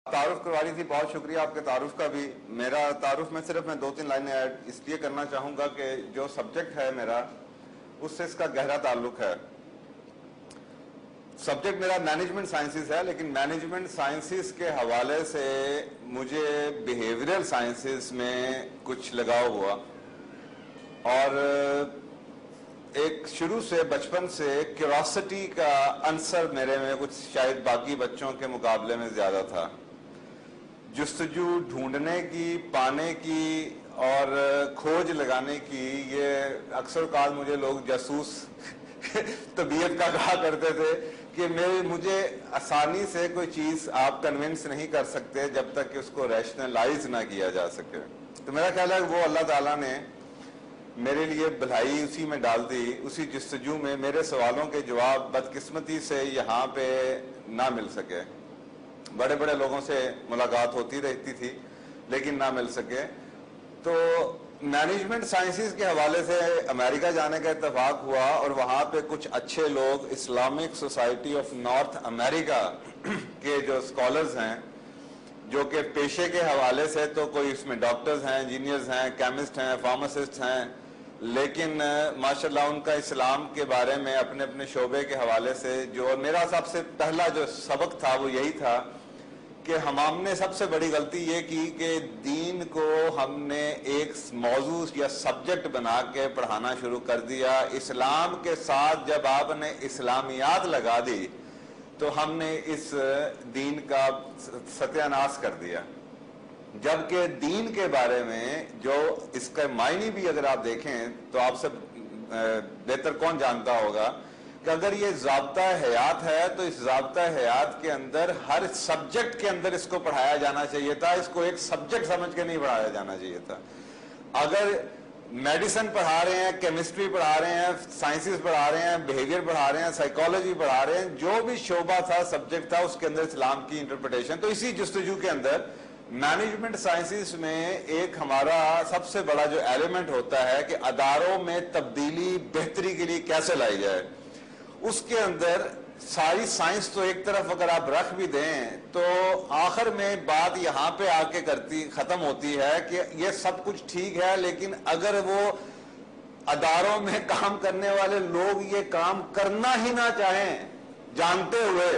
तारुफ करवा रही थी, बहुत शुक्रिया आपके तारुफ का भी। मेरा तारुफ में सिर्फ मैं 2-3 लाइनें ऐड इसलिए करना चाहूँगा कि जो सब्जेक्ट है मेरा उससे इसका गहरा ताल्लुक है। सब्जेक्ट मेरा मैनेजमेंट साइंसेस है, लेकिन मैनेजमेंट साइंसेस के हवाले से मुझे बिहेवियरल साइंसेस में कुछ लगाव हुआ और एक शुरू से बचपन से क्यूरोसिटी का आंसर मेरे में कुछ शायद बाकी बच्चों के मुकाबले में ज़्यादा था। जुस्तजू ढूंढने की, पाने की और खोज लगाने की, ये अक्सर काल मुझे लोग जासूस तबीयत का कहा करते थे कि मुझे आसानी से कोई चीज़ आप कन्विंस नहीं कर सकते जब तक कि उसको रैशनलाइज ना किया जा सके। तो मेरा ख्याल है वो अल्लाह ताला ने मेरे लिए भलाई उसी में डाल दी। उसी जस्तजू में मेरे सवालों के जवाब बदकिस्मती से यहाँ पे ना मिल सके। बड़े बड़े लोगों से मुलाकात होती रहती थी लेकिन ना मिल सके। तो मैनेजमेंट साइंसेस के हवाले से अमेरिका जाने का इत्तेफाक हुआ और वहाँ पे कुछ अच्छे लोग Islamic society of North America के जो स्कॉलर्स हैं, जो कि पेशे के हवाले से तो कोई इसमें डॉक्टर्स हैं, इंजीनियर्स हैं, केमिस्ट हैं, फार्मासिस्ट हैं, लेकिन माशाल्लाह उनका इस्लाम के बारे में अपने अपने शोबे के हवाले से जो मेरा सबसे पहला जो सबक था वो यही था कि हमने सबसे बड़ी गलती ये की कि दीन को हमने एक मौजू या सब्जेक्ट बना के पढ़ाना शुरू कर दिया। इस्लाम के साथ जब आपने इस्लामियात लगा दी तो हमने इस दीन का सत्यानाश कर दिया। जबकि दीन के बारे में जो इसका मायने भी अगर आप देखें तो आपसे बेहतर कौन जानता होगा कि अगर ये ज़ाब्ता हयात है तो इस ज़ाब्ता हयात के अंदर हर सब्जेक्ट के अंदर इसको पढ़ाया जाना चाहिए था। इसको एक सब्जेक्ट समझ के नहीं पढ़ाया जाना चाहिए था। अगर मेडिसिन पढ़ा रहे हैं, केमिस्ट्री पढ़ा रहे हैं, साइंसेस पढ़ा रहे हैं, बिहेवियर पढ़ा रहे हैं, साइकोलॉजी पढ़ा रहे हैं, जो भी शोबा था, सब्जेक्ट था, उसके अंदर इस्लाम की इंटरप्रिटेशन। तो इसी जस्तजू के अंदर मैनेजमेंट साइंसेस में एक हमारा सबसे बड़ा जो एलिमेंट होता है कि अदारों में तब्दीली बेहतरी के लिए कैसे लाई जाए, उसके अंदर सारी साइंस तो एक तरफ अगर आप रख भी दें तो आखिर में बात यहाँ पे आके खत्म होती है कि ये सब कुछ ठीक है, लेकिन अगर वो अदारों में काम करने वाले लोग ये काम करना ही ना चाहें, जानते हुए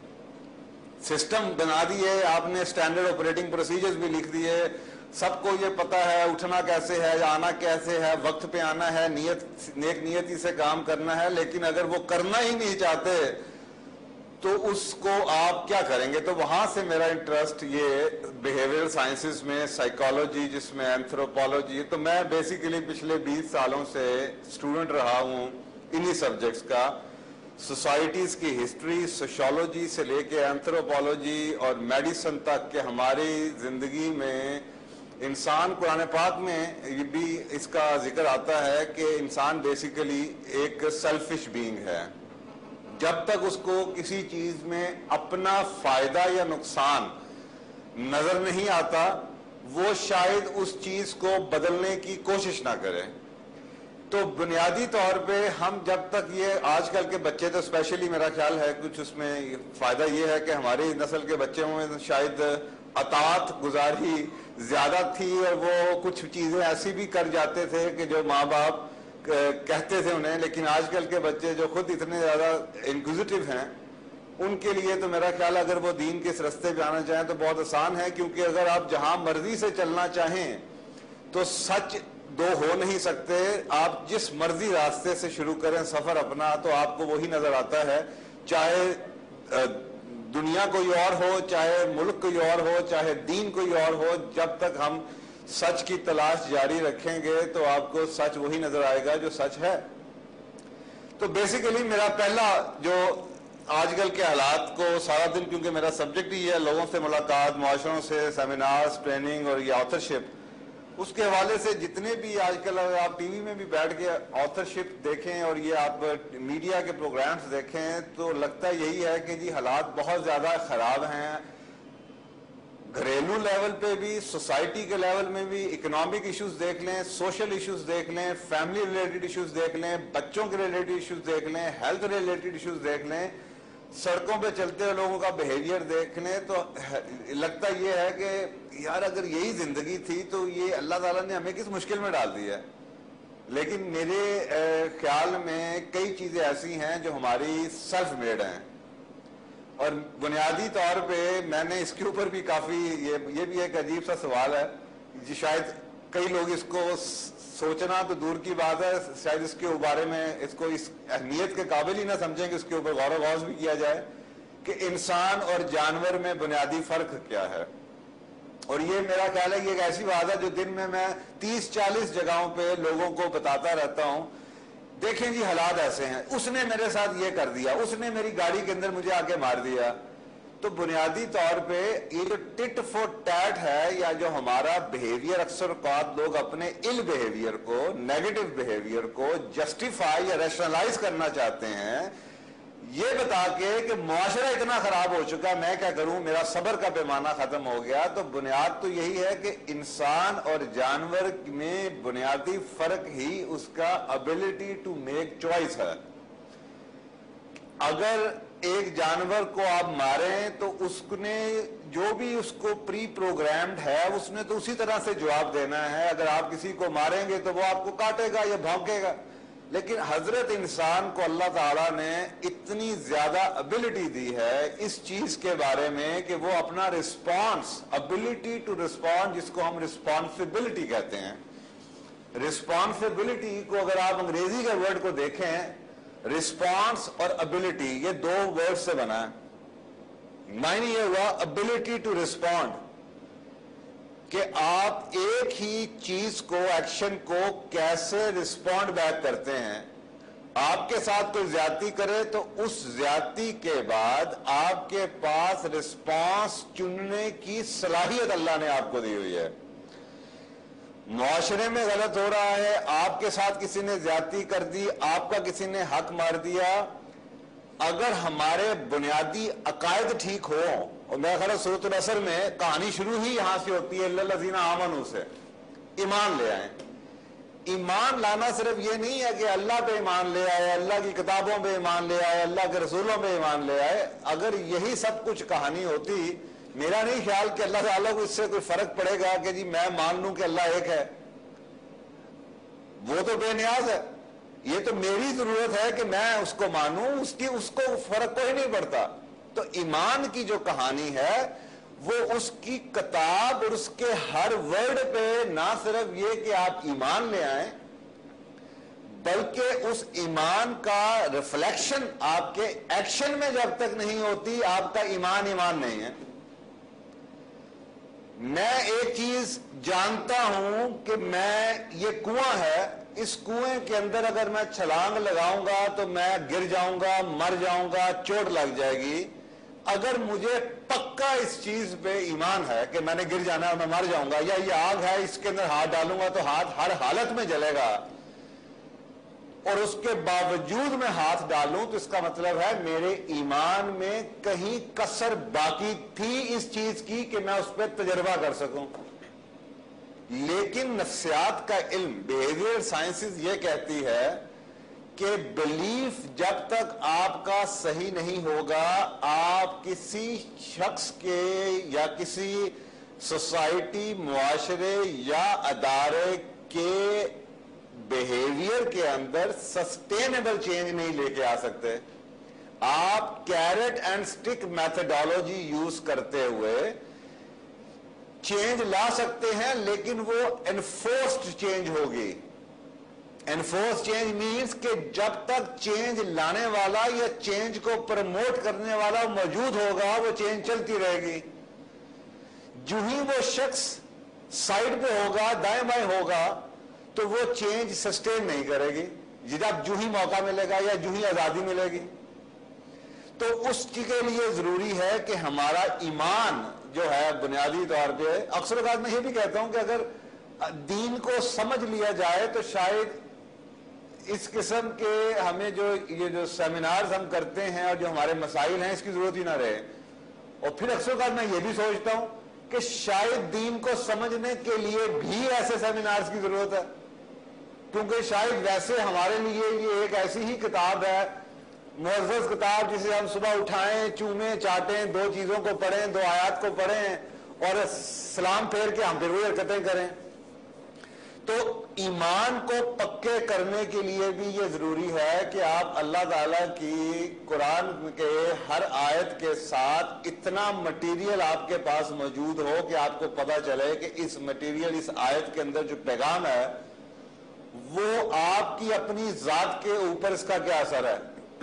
सिस्टम बना दिए आपने, स्टैंडर्ड ऑपरेटिंग प्रोसीजर्स भी लिख दिए, सबको ये पता है उठना कैसे है, आना कैसे है, वक्त पे आना है, नेक नियति से काम करना है, लेकिन अगर वो करना ही नहीं चाहते तो उसको आप क्या करेंगे। तो वहां से मेरा इंटरेस्ट ये बिहेवियरल साइंसेस में, साइकोलॉजी जिसमें एंथ्रोपोलॉजी, तो मैं बेसिकली पिछले 20 सालों से स्टूडेंट रहा हूं इन्हीं सब्जेक्ट्स का। सोसाइटीज की हिस्ट्री, सोशियोलॉजी से लेके एंथ्रोपोलॉजी और मेडिसिन तक के हमारी जिंदगी में इंसान, कुरान पाक में ये भी इसका जिक्र आता है कि इंसान बेसिकली एक सेल्फिश बीइंग है। जब तक उसको किसी चीज में अपना फायदा या नुकसान नजर नहीं आता वो शायद उस चीज को बदलने की कोशिश ना करे। तो बुनियादी तौर पे हम जब तक ये आजकल के बच्चे, तो स्पेशली मेरा ख्याल है कुछ उसमें फायदा ये है कि हमारी नस्ल के बच्चों में शायद अतात गुजारी ज्यादा थी और वो कुछ चीजें ऐसी भी कर जाते थे कि जो माँ बाप कहते थे उन्हें, लेकिन आजकल के बच्चे जो खुद इतने ज्यादा इंक्विजिटिव हैं उनके लिए तो मेरा ख्याल अगर वो दीन के इस रास्ते पे आना चाहें तो बहुत आसान है, क्योंकि अगर आप जहां मर्जी से चलना चाहें तो सच दो हो नहीं सकते। आप जिस मर्जी रास्ते से शुरू करें सफर अपना तो आपको वही नजर आता है, चाहे दुनिया कोई और हो, चाहे मुल्क कोई और हो, चाहे दीन कोई और हो। जब तक हम सच की तलाश जारी रखेंगे तो आपको सच वही नजर आएगा जो सच है। तो बेसिकली मेरा पहला जो आजकल के हालात को सारा दिन, क्योंकि मेरा सब्जेक्ट ही है लोगों से मुलाकात, मुआशरों से, सेमिनार्स, ट्रेनिंग और ये ऑथरशिप, उसके हवाले से जितने भी आजकल अगर आप टीवी में भी बैठ के ऑथरशिप देखें और ये आप मीडिया के प्रोग्राम्स देखें तो लगता यही है कि जी हालात बहुत ज्यादा खराब हैं। घरेलू लेवल पे भी, सोसाइटी के लेवल में भी, इकोनॉमिक इश्यूज देख लें, सोशल इश्यूज देख लें, फैमिली रिलेटेड इश्यूज देख लें, बच्चों के रिलेटेड इश्यूज देख लें, हेल्थ रिलेटेड इश्यूज देख लें, सड़कों पे चलते हुए लोगों का बिहेवियर देखने तो लगता ये है कि यार अगर यही जिंदगी थी तो ये अल्लाह ताला ने हमें किस मुश्किल में डाल दिया है। लेकिन मेरे ख्याल में कई चीजें ऐसी हैं जो हमारी सेल्फ मेड हैं, और बुनियादी तौर पे मैंने इसके ऊपर भी काफी ये भी एक अजीब सा सवाल है, शायद कई लोग इसको सोचना तो दूर की बात है, शायद इसके बारे में इसको इस अहमियत के काबिल ही ना समझें कि इसके ऊपर गौर व गौज भी किया जाए कि इंसान और जानवर में बुनियादी फर्क क्या है। और ये मेरा ख्याल है कि एक ऐसी बात है जो दिन में मैं 30-40 जगहों पे लोगों को बताता रहता हूं, देखें जी हालात ऐसे हैं, उसने मेरे साथ ये कर दिया, उसने मेरी गाड़ी के अंदर मुझे आके मार दिया। तो बुनियादी तौर पे ये जो टिट फॉर टैट है, या जो हमारा बिहेवियर, अक्सर औकात लोग अपने इल बिहेवियर को, नेगेटिव बिहेवियर को जस्टिफाई या रैशनलाइज करना चाहते हैं, ये बता के कि मुआशरा इतना खराब हो चुका, मैं क्या करूं, मेरा सब्र का पैमाना खत्म हो गया। तो बुनियाद तो यही है कि इंसान और जानवर में बुनियादी फर्क ही उसका एबिलिटी टू मेक चॉइस है। अगर एक जानवर को आप मारें तो उसने जो भी उसको प्री प्रोग्राम्ड है उसने तो उसी तरह से जवाब देना है। अगर आप किसी को मारेंगे तो वो आपको काटेगा या भौंकेगा। लेकिन हजरत इंसान को अल्लाह ताला ने इतनी ज्यादा एबिलिटी दी है इस चीज के बारे में कि वो अपना रिस्पॉन्स, एबिलिटी टू रिस्पॉन्ड, जिसको हम रिस्पॉन्सिबिलिटी कहते हैं, रिस्पॉन्सिबिलिटी को अगर आप अंग्रेजी के वर्ड को देखें, रिस्पॉन्स और एबिलिटी ये दो वर्ड से बना है। मायने ये हुआ एबिलिटी टू रिस्पॉन्ड कि आप एक ही चीज को, एक्शन को कैसे रिस्पॉन्ड बैक करते हैं। आपके साथ कोई ज्यादती करे तो उस ज्यादती के बाद आपके पास रिस्पॉन्स चुनने की सलाहियत अल्लाह ने आपको दी हुई है। मुआशरे में गलत हो रहा है, आपके साथ किसी ने ज्यादती कर दी, आपका किसी ने हक मार दिया, अगर हमारे बुनियादी अकायद ठीक हो, और मेरा ख्याल सूरत असर में कहानी शुरू ही यहां से होती है, लल्लज़ीना आमनू से, ईमान ले आए। ईमान लाना सिर्फ ये नहीं है कि अल्लाह पे ईमान ले आए, अल्लाह की किताबों पे ईमान ले आए, अल्लाह के रसूलों पे ईमान ले आए। अगर यही सब कुछ कहानी होती, मेरा नहीं ख्याल कि अल्लाह ताला को इससे कोई फर्क पड़ेगा कि जी मैं मान लूं कि अल्लाह एक है। वो तो बेनियाज है, ये तो मेरी जरूरत है कि मैं उसको मानूं, उसको फर्क कोई नहीं पड़ता। तो ईमान की जो कहानी है वो उसकी किताब और उसके हर वर्ड पे ना सिर्फ ये कि आप ईमान ले आए, बल्कि उस ईमान का रिफ्लेक्शन आपके एक्शन में जब तक नहीं होती, आपका ईमान ईमान नहीं है। मैं एक चीज जानता हूं कि मैं, ये कुआं है, इस कुएं के अंदर अगर मैं छलांग लगाऊंगा तो मैं गिर जाऊंगा, मर जाऊंगा, चोट लग जाएगी। अगर मुझे पक्का इस चीज पे ईमान है कि मैंने गिर जाना है और मैं मर जाऊंगा, या ये आग है इसके अंदर हाथ डालूंगा तो हाथ हर हालत में जलेगा, और उसके बावजूद मैं हाथ डालूं तो इसका मतलब है मेरे ईमान में कहीं कसर बाकी थी इस चीज की कि मैं उस पर तजर्बा कर सकूं। लेकिन नफ्सियात का इल्म, बिहेवियर साइंसेस ये कहती है कि बिलीफ जब तक आपका सही नहीं होगा, आप किसी शख्स के या किसी सोसाइटी, मुआशरे या अदारे के बिहेवियर के अंदर सस्टेनेबल चेंज नहीं लेके आ सकते। आप carrot and stick methodology use करते हुए चेंज ला सकते हैं, लेकिन वो एनफोर्स्ड चेंज होगी। एनफोर्स चेंज मीन्स कि जब तक चेंज लाने वाला या चेंज को प्रमोट करने वाला मौजूद होगा, वो चेंज चलती रहेगी। जो ही वो शख्स साइड पे होगा, दाएं बाएं होगा, तो वो चेंज सस्टेन नहीं करेगी। जब जो ही मौका मिलेगा या जो ही आजादी मिलेगी, तो उसके लिए जरूरी है कि हमारा ईमान जो है बुनियादी तौर पे, अक्सर बात मैं ये भी कहता हूं कि अगर दीन को समझ लिया जाए तो शायद इस किस्म के हमें ये जो सेमिनार्स हम करते हैं और जो हमारे मसाइल हैं, इसकी जरूरत ही ना रहे। और फिर अक्सर बात मैं ये भी सोचता हूं कि शायद दीन को समझने के लिए भी ऐसे सेमिनार्स की जरूरत है, क्योंकि शायद वैसे हमारे लिए ये एक ऐसी ही किताब है मुअज़्ज़ज़ किताब जिसे हम सुबह उठाएं, चूमें, चाटें, दो चीज़ों को पढ़ें, दो आयत को पढ़ें और सलाम फेर के हम फिर वही हरकतें करें। तो ईमान को पक्के करने के लिए भी ये ज़रूरी है कि आप अल्लाह ताला की कुरान के हर आयत के साथ इतना मटीरियल आपके पास मौजूद हो कि आपको पता चले कि इस मटीरियल, इस आयत के अंदर जो पैगाम है वो आपकी अपनी ज़ात के ऊपर इसका क्या असर है।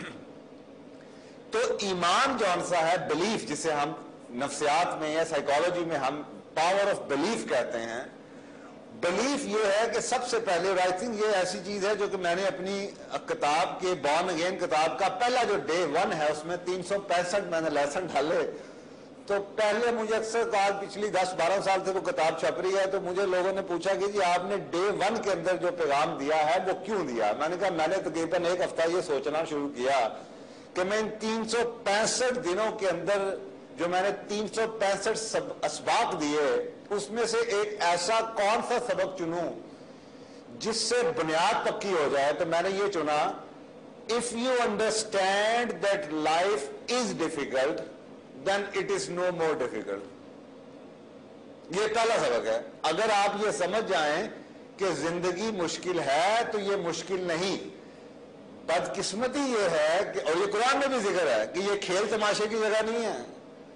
तो ईमान जौन सा है, बिलीफ, जिसे हम नफ्सियात में या साइकोलॉजी में हम पावर ऑफ बिलीफ कहते हैं, बिलीफ ये है कि सबसे पहले, आई थिंक ये ऐसी चीज है जो कि मैंने अपनी किताब के बॉर्न अगेन किताब का पहला जो डे 1 है उसमें 365 मैंने लेसन डाले। तो पहले मुझे अक्सर कहा, पिछली 10-12 साल से वो किताब छप रही है, तो मुझे लोगों ने पूछा कि जी आपने डे 1 के अंदर जो पैगाम दिया है वो क्यों दिया। मैंने कहा मैंने तकरीबन एक हफ्ता ये सोचना शुरू किया कि मैं इन 365 दिनों के अंदर जो मैंने 365 असबाक दिए उसमें से एक ऐसा कौन सा सबक चुनूं जिससे बुनियाद पक्की हो जाए। तो मैंने ये चुना, if you understand that life is difficult then it is no more difficult. ये पहला सबक है। अगर आप ये समझ जाएं कि जिंदगी मुश्किल है तो ये मुश्किल नहीं, बदकिस्मती ये है कि, और ये कुरान में भी जिक्र है कि ये खेल तमाशे की जगह नहीं है।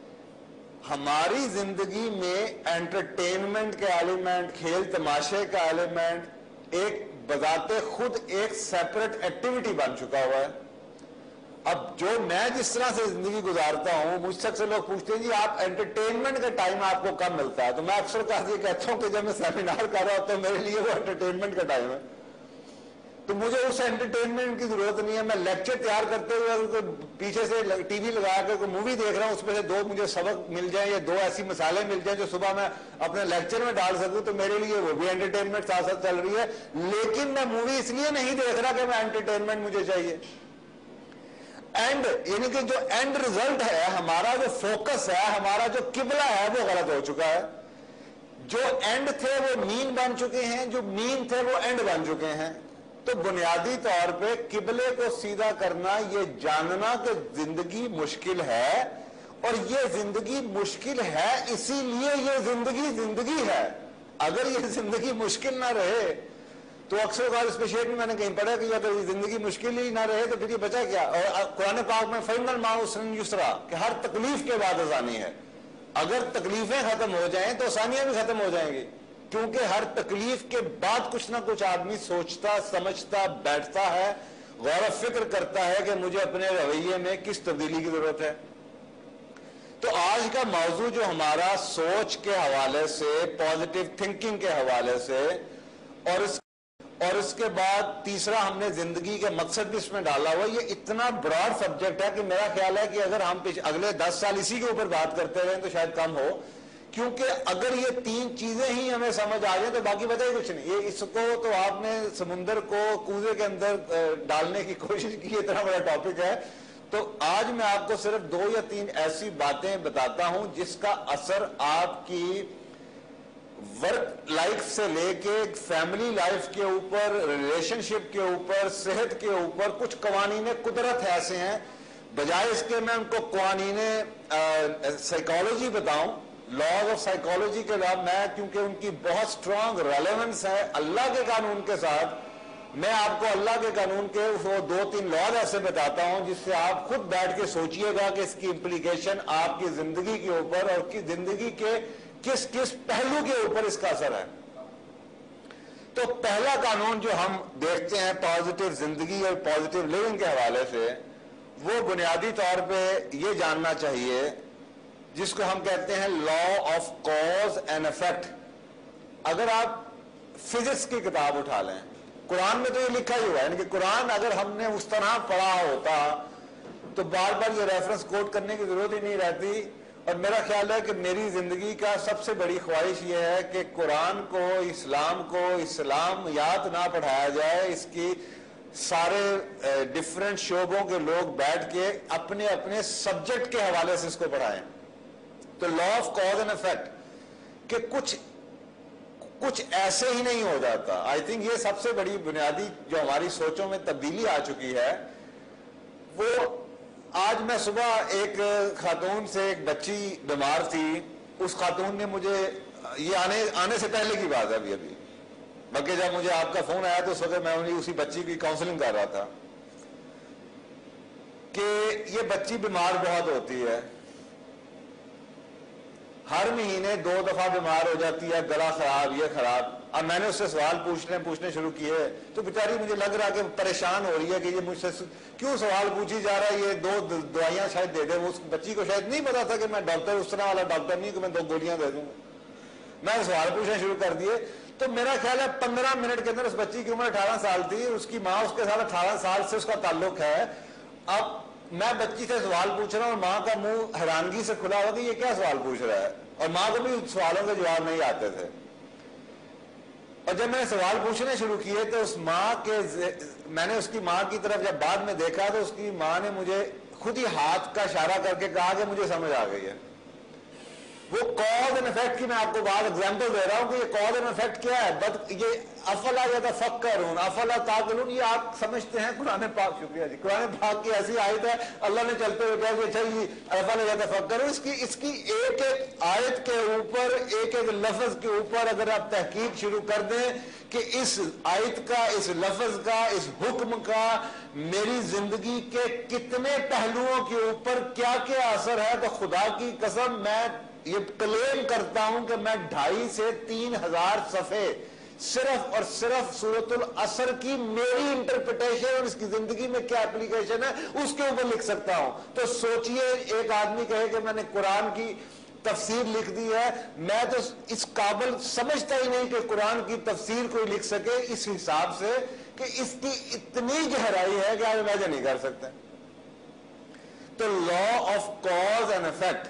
हमारी जिंदगी में एंटरटेनमेंट के एलिमेंट, खेल तमाशे का एलिमेंट एक बजाते खुद एक सेपरेट एक्टिविटी बन चुका हुआ है। अब जो मैं जिस तरह से जिंदगी गुजारता हूं, मुझसे अक्सर लोग पूछते हैं जी आप एंटरटेनमेंट का टाइम आपको कब मिलता है। तो मैं अक्सर कहता हूं कि जब मैं सेमिनार कर रहा होता हूं मेरे लिए वो एंटरटेनमेंट का टाइम है। तो मुझे उस एंटरटेनमेंट की जरूरत नहीं है। मैं लेक्चर तैयार करते हुए पीछे से टीवी लगा कर कोई मूवी देख रहा हूं, उसमें से 2 मुझे सबक मिल जाए या 2 ऐसी मसाले मिल जाए जो सुबह मैं अपने लेक्चर में डाल सकूं, तो मेरे लिए वो भी एंटरटेनमेंट साथ साथ चल रही है। लेकिन मैं मूवी इसलिए नहीं देख रहा कि मैं एंटरटेनमेंट मुझे चाहिए। एंड यानी कि जो एंड रिजल्ट है, हमारा जो फोकस है, हमारा जो किबला है वो गलत हो चुका है। जो एंड थे वो मीन बन चुके हैं, जो मीन थे वो एंड बन चुके हैं। तो बुनियादी तौर पे किबले को सीधा करना, ये जानना कि जिंदगी मुश्किल है, और ये जिंदगी मुश्किल है इसीलिए ये जिंदगी है। अगर ये जिंदगी मुश्किल ना रहे तो अक्सर का स्पेशल में मैंने कहीं पढ़ा कि अगर जिंदगी मुश्किल ही ना रहे तो फिर ये बचा क्या। और कुरान पाक में फइनल माउसरन युसरा, कि हर तकलीफ के बाद आसानी है। अगर तकलीफें खत्म हो जाएं तो आसानियां भी खत्म हो जाएंगी, क्योंकि हर तकलीफ के बाद कुछ ना कुछ आदमी सोचता, समझता, बैठता है, गौर फिक्र करता है कि मुझे अपने रवैये में किस तब्दीली की जरूरत है। तो आज का मौजू जो हमारा सोच के हवाले से, पॉजिटिव थिंकिंग के हवाले से, और इसके बाद तीसरा हमने जिंदगी के मकसद भी इसमें डाला हुआ। ये इतना ब्रॉड सब्जेक्ट है कि मेरा ख्याल है कि अगर हम अगले 10 साल इसी के ऊपर बात करते रहे तो शायद कम हो, क्योंकि अगर ये 3 चीजें ही हमें समझ आ जाए तो बाकी पता ही कुछ नहीं। ये इसको तो आपने समुंदर को कूजे के अंदर डालने की कोशिश की, इतना बड़ा टॉपिक है। तो आज मैं आपको सिर्फ 2 या 3 ऐसी बातें बताता हूं जिसका असर आपकी वर्क लाइफ से लेके फैमिली लाइफ के ऊपर, रिलेशनशिप के ऊपर, सेहत के ऊपर, कुछ कवानीने कुदरत ऐसे हैं, बजाय इसके मैं उनको कवानीने साइकोलॉजी बताऊं, लॉज ऑफ साइकोलॉजी के बाद मैं, क्योंकि उनकी बहुत स्ट्रांग रेलेवेंस है अल्लाह के कानून के साथ, मैं आपको अल्लाह के कानून के वो 2-3 लॉज ऐसे बताता हूं जिससे आप खुद बैठ के सोचिएगा कि इसकी इंप्लीकेशन आपकी जिंदगी के ऊपर और की जिंदगी के किस किस पहलू के ऊपर इसका असर है। तो पहला कानून जो हम देखते हैं पॉजिटिव जिंदगी और पॉजिटिव लिविंग के हवाले से, वो बुनियादी तौर पे ये जानना चाहिए जिसको हम कहते हैं law of cause and effect. अगर आप फिजिक्स की किताब उठा लें, कुरान में तो ये लिखा ही हुआ है, यानी कि कुरान अगर हमने उस तरह पढ़ा होता तो बार बार ये रेफरेंस कोट करने की जरूरत ही नहीं रहती। और मेरा ख्याल है कि मेरी जिंदगी का सबसे बड़ी ख्वाहिश यह है कि कुरान को, इस्लामियात ना पढ़ाया जाए, इसकी सारे डिफरेंट शोबों के लोग बैठ के अपने अपने सब्जेक्ट के हवाले से इसको पढ़ाएं। तो law of cause and effect कि कुछ ऐसे ही नहीं हो जाता। आई थिंक ये सबसे बड़ी बुनियादी जो हमारी सोचों में तब्दीली आ चुकी है وہ آج میں صبح ایک خاتون سے، ایک بچی بیمار تھی، اس خاتون نے مجھے، یہ آنے سے پہلے کی بات ہے ابھی بلکہ جب مجھے آپ کا فون آیا تو اس وقت میں اسی بچی کی کاؤنسلنگ کر رہا تھا کہ یہ بچی بیمار بہت ہوتی ہے، ہر مہینے 2 دفعہ بیمار ہو جاتی ہے، گلا خراب، یہ خراب۔ اب میں نے اس سے سوال پوچھنے شروع کیے تو بیچاری مجھے لگ رہا کہ پریشان ہو رہی ہے کہ یہ مجھ سے کیوں سوال پوچھی جا رہا ہے، یہ 2 دوائیاں شاید دے دے۔ وہ اس بچی کو شاید نہیں پتا تھا کہ میں ڈاکٹر، اس طرح والا ڈاکٹر نہیں کہ میں 2 گولیاں دے دوں۔ میں نے سوال پوچھنے شروع کر دیے تو میرا خیال ہے 15 منٹ کے اندر اس بچی کی عمر 18 سال تھی، اس کی ماں اس کے ساتھ 18 سال سے اس کا تعلق ہے۔ اب میں بچی سے سوال پوچھ رہا ہوں اور ماں کا منہ حیرانگی سے کھلا ہوا کہ یہ کیا سوال پوچھ رہا ہے، اور ماں کو بھی سوالوں کے جواب نہیں آتے تھے۔ اور جب میں نے سوال پوچھنے شروع کیے تو میں نے اس کی ماں کی طرف جب بعد میں دیکھا تو اس کی ماں نے مجھے خود ہی ہاتھ کا اشارہ کر کے کہا کہ مجھے سمجھ آ گئی ہے۔ وہ کاز اینڈ افیکٹ کی میں آپ کو بعض ایگزامپل دے رہا ہوں کہ یہ کاز اینڈ افیکٹ کیا ہے۔ یہ افلا یتفکرون افلا تعقلون، یہ آپ سمجھتے ہیں قرآن پاک، شکریہ جی، قرآن پاک کی ایسی آیت ہے، اللہ نے چلتے ہوئے کہا کہ اچھا یہ افلا یتفکرون، اس کی ایک ایک آیت کے اوپر، ایک ایک لفظ کے اوپر اگر آپ تحقیق شروع کر دیں کہ اس آیت کا، اس لفظ کا، اس حکم کا میری زندگی کے کتنے پہلوؤں کے اوپر کیا کیا اثر ہے، تو خدا کی قسم میں یہ کلیم کرتا ہوں کہ میں 2.5 سے 3 ہزار صفحے صرف اور صرف سورۃ العصر کی میری انٹرپریٹیشن اور اس کی زندگی میں کیا اپلیکیشن ہے اس کے اوپر لکھ سکتا ہوں۔ تو سوچئے ایک آدمی کہے کہ میں نے قرآن کی تفسیر لکھ دی ہے، میں تو اس قابل سمجھتا ہی نہیں کہ قرآن کی تفسیر کوئی لکھ سکے اس حساب سے کہ اس کی اتنی گہرائی ہے کہ آپ امیجن نہیں کر سکتے۔ تو law of cause and effect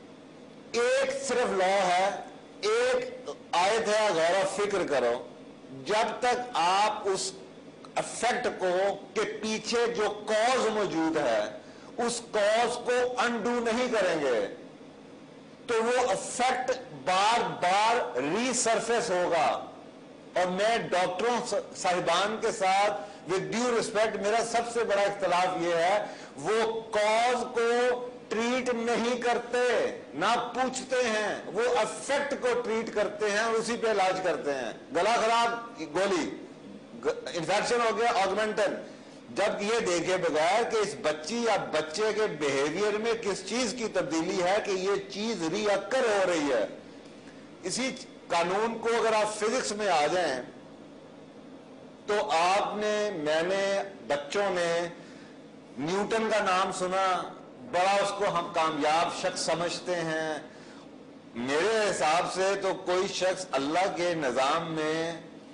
ایک صرف لا ہے، ایک آیت ہے، غور و فکر کرو۔ جب تک آپ اس افیکٹ کو کے پیچھے جو کاز موجود ہے اس کاز کو انڈو نہیں کریں گے تو وہ افیکٹ بار بار ری سرفیس ہوگا۔ اور میں ڈاکٹروں صاحبان کے ساتھ with due respect میرا سب سے بڑا اختلاف یہ ہے، وہ کاز کو ٹریٹ نہیں کرتے، نہ پوچھتے ہیں، وہ افیکٹ کو ٹریٹ کرتے ہیں اور اسی پہ علاج کرتے ہیں۔ گلا خراب، گولی، انفیکشن ہو گیا، آگمنٹن، جب یہ دیکھے بغیر کہ اس بچی یا بچے کے بیہیویئر میں کس چیز کی تبدیلی ہے کہ یہ چیز ری اکر ہو رہی ہے۔ اسی قانون کو اگر آپ فزکس میں آ جائیں تو آپ نے، میں نے، بچوں نے نیوٹن کا نام سنا، بڑا اس کو ہم کامیاب شخص سمجھتے ہیں۔ میرے حساب سے تو کوئی شخص اللہ کے نظام میں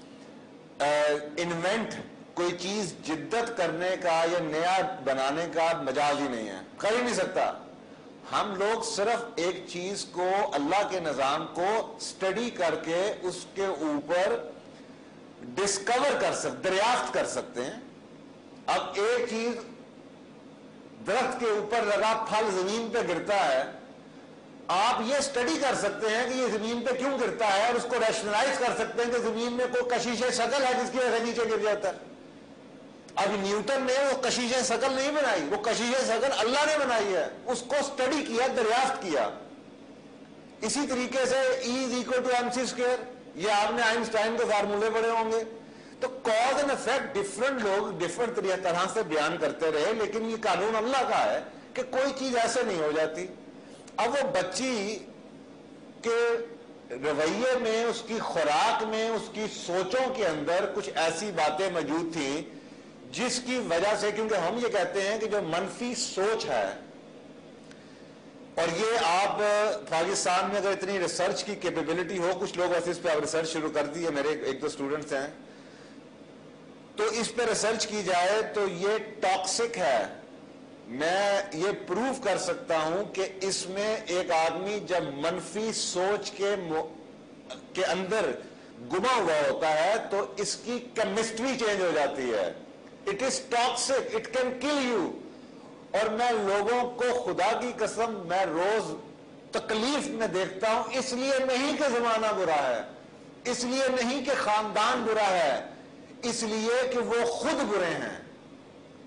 انوینٹ، کوئی چیز جدت کرنے کا یا نیا بنانے کا مجال ہی نہیں ہے، کر ہی نہیں سکتا۔ ہم لوگ صرف ایک چیز کو، اللہ کے نظام کو سٹڈی کر کے اس کے اوپر ڈسکور کر سکتے، دریافت کر سکتے ہیں۔ اب ایک چیز، درخت کے اوپر لگا پھل زمین پہ گرتا ہے، آپ یہ سٹڈی کر سکتے ہیں کہ یہ زمین پہ کیوں گرتا ہے اور اس کو ریشنلائز کر سکتے ہیں کہ زمین میں کوئی کشش شکل ہے جس کی وجہ سے نیچے گر جاتا ہے۔ اب نیوٹن نے وہ کشش شکل نہیں بنائی، وہ کشش شکل اللہ نے بنائی ہے، اس کو سٹڈی کیا، دریافت کیا۔ اسی طریقے سے E=mc²، یہ آپ نے آئنسٹائن کے فارمولے پڑھے ہوں گے۔ تو کاز اینڈ افیکٹ ڈفرنٹ لوگ ڈفرنٹ طرح سے بیان کرتے رہے، لیکن یہ قانون اللہ کا ہے کہ کوئی چیز ایسے نہیں ہو جاتی۔ اب وہ بچی کے رویے میں، اس کی خوراک میں، اس کی سوچوں کے اندر کچھ ایسی باتیں موجود تھیں جس کی وجہ سے، کیونکہ ہم یہ کہتے ہیں کہ جو منفی سوچ ہے، اور یہ آپ پاکستان میں اگر اتنی ریسرچ کی کیپیبلٹی ہو، کچھ لوگ ایسے اس پہ ریسرچ شروع کر دی ہے، میرے 1-2 اسٹوڈنٹس ہیں، تو اس پہ ریسرچ کی جائے تو یہ ٹاکسک ہے۔ میں یہ پروف کر سکتا ہوں کہ اس میں ایک آدمی جب منفی سوچ کے اندر گما ہوا ہوتا ہے تو اس کی کیمسٹری چینج ہو جاتی ہے۔ It is toxic, it can kill you. اور میں لوگوں کو خدا کی قسم میں روز تکلیف میں دیکھتا ہوں، اس لیے نہیں کہ زمانہ برا ہے، اس لیے نہیں کہ خاندان برا ہے، اس لیے کہ وہ خود برے ہیں۔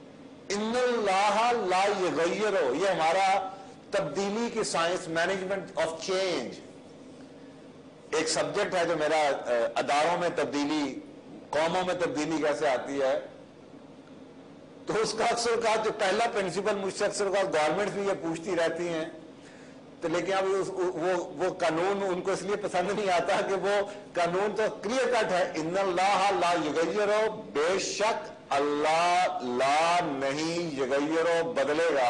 इन्नल्लाह ला युगय्यिरु, ये हमारा तब्दीली की साइंस, मैनेजमेंट ऑफ चेंज, एक सब्जेक्ट है जो मेरा अदारों में तब्दीली, कौमों में तब्दीली कैसे आती है, तो उसका अक्सर का जो पहला प्रिंसिपल मुझसे अक्सर का गवर्नमेंट भी ये पूछती रहती हैं, तो लेकिन अब वो कानून उनको इसलिए पसंद नहीं आता कि वो कानून तो क्लियर कट है, इन्नल्लाह ला युगय्यिरु, बेशक अल्लाह ला नहीं युगय्यिरु, बदलेगा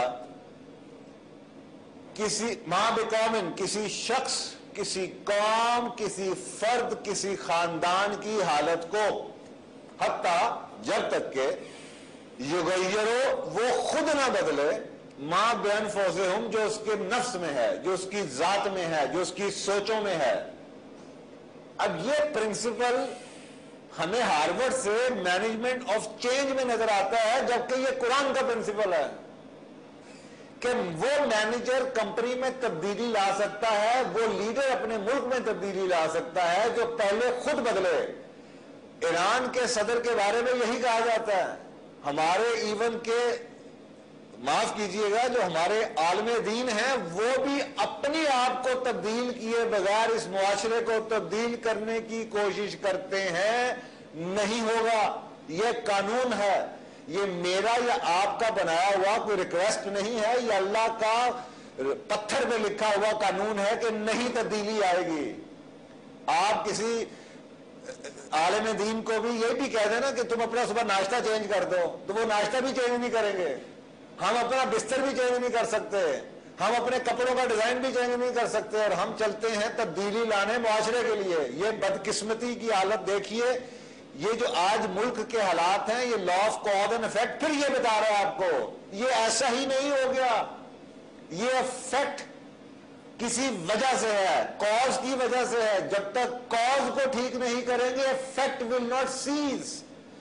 किसी मां बिकौमिन, किसी शख्स, किसी कौम, किसी फर्द, किसी खानदान की हालत को, हत्ता जब तक के युगय्यिरु, वो खुद ना बदले, मां बिअनफुसिहिम, जो उसके नफ्स में है, जो उसकी जात में है, जो उसकी सोचों में है। अब ये प्रिंसिपल हमें हार्वर्ड से मैनेजमेंट ऑफ चेंज में नजर आता है, जबकि ये कुरान का प्रिंसिपल है कि वो मैनेजर कंपनी में तब्दीली ला सकता है, वो लीडर अपने मुल्क में तब्दीली ला सकता है जो पहले खुद बदले। ईरान के सदर के बारे में यही कहा जाता है, हमारे इवन के, माफ कीजिएगा, जो हमारे आलमे दीन हैं वो भी अपने आप को तब्दील किए बगैर इस मुआशरे को तब्दील करने की कोशिश करते हैं। नहीं होगा, यह कानून है, ये मेरा या आपका बनाया हुआ कोई रिक्वेस्ट नहीं है, ये अल्लाह का पत्थर में लिखा हुआ कानून है कि नहीं तब्दीली आएगी। आप किसी आलिम दीन को भी ये भी कह देना कि तुम अपना सुबह नाश्ता चेंज कर दो, तो वो नाश्ता भी चेंज नहीं करेंगे। हम अपना बिस्तर भी चेंज नहीं कर सकते, हम अपने कपड़ों का डिजाइन भी चेंज नहीं कर सकते, और हम चलते हैं तब्दीली लाने मुआशरे के लिए। ये बदकिस्मती की हालत देखिए, ये जो आज मुल्क के हालात हैं, ये law of cause and effect फिर ये बता रहा है आपको, ये ऐसा ही नहीं हो गया, ये इफेक्ट किसी वजह से है, कॉज की वजह से है। जब तक कॉज को ठीक नहीं करेंगे, इफेक्ट विल नॉट सीज।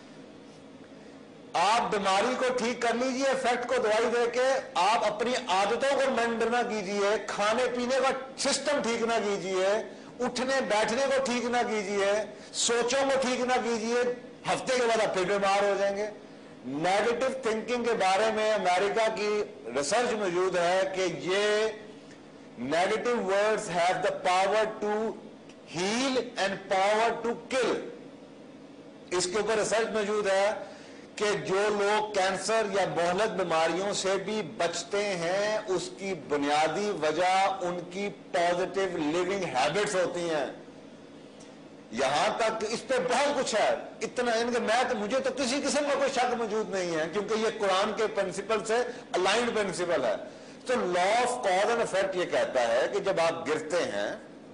आप बीमारी को ठीक कर लीजिए, इफेक्ट को दवाई देके, आप अपनी आदतों को मेंटेन ना कीजिए, खाने पीने का सिस्टम ठीक ना कीजिए, उठने बैठने को ठीक ना कीजिए, सोचों को ठीक ना कीजिए, हफ्ते के बाद आप फिर बीमार हो जाएंगे। नेगेटिव थिंकिंग के बारे में अमेरिका की रिसर्च मौजूद है कि ये negative words have the power to heal and power to kill. इसके ऊपर रिसर्च मौजूद है कि जो लोग कैंसर या मोहलक बीमारियों से भी बचते हैं, उसकी बुनियादी वजह उनकी पॉजिटिव लिविंग हैबिट्स होती हैं। यहां तक इस पे बहुत कुछ है, इतना इनके मुझे तो किसी किस्म का कोई शक मौजूद नहीं है, क्योंकि ये कुरान के प्रिंसिपल से अलाइंड प्रिंसिपल है। तो law of cause and effect ये कहता है कि जब आप गिरते हैं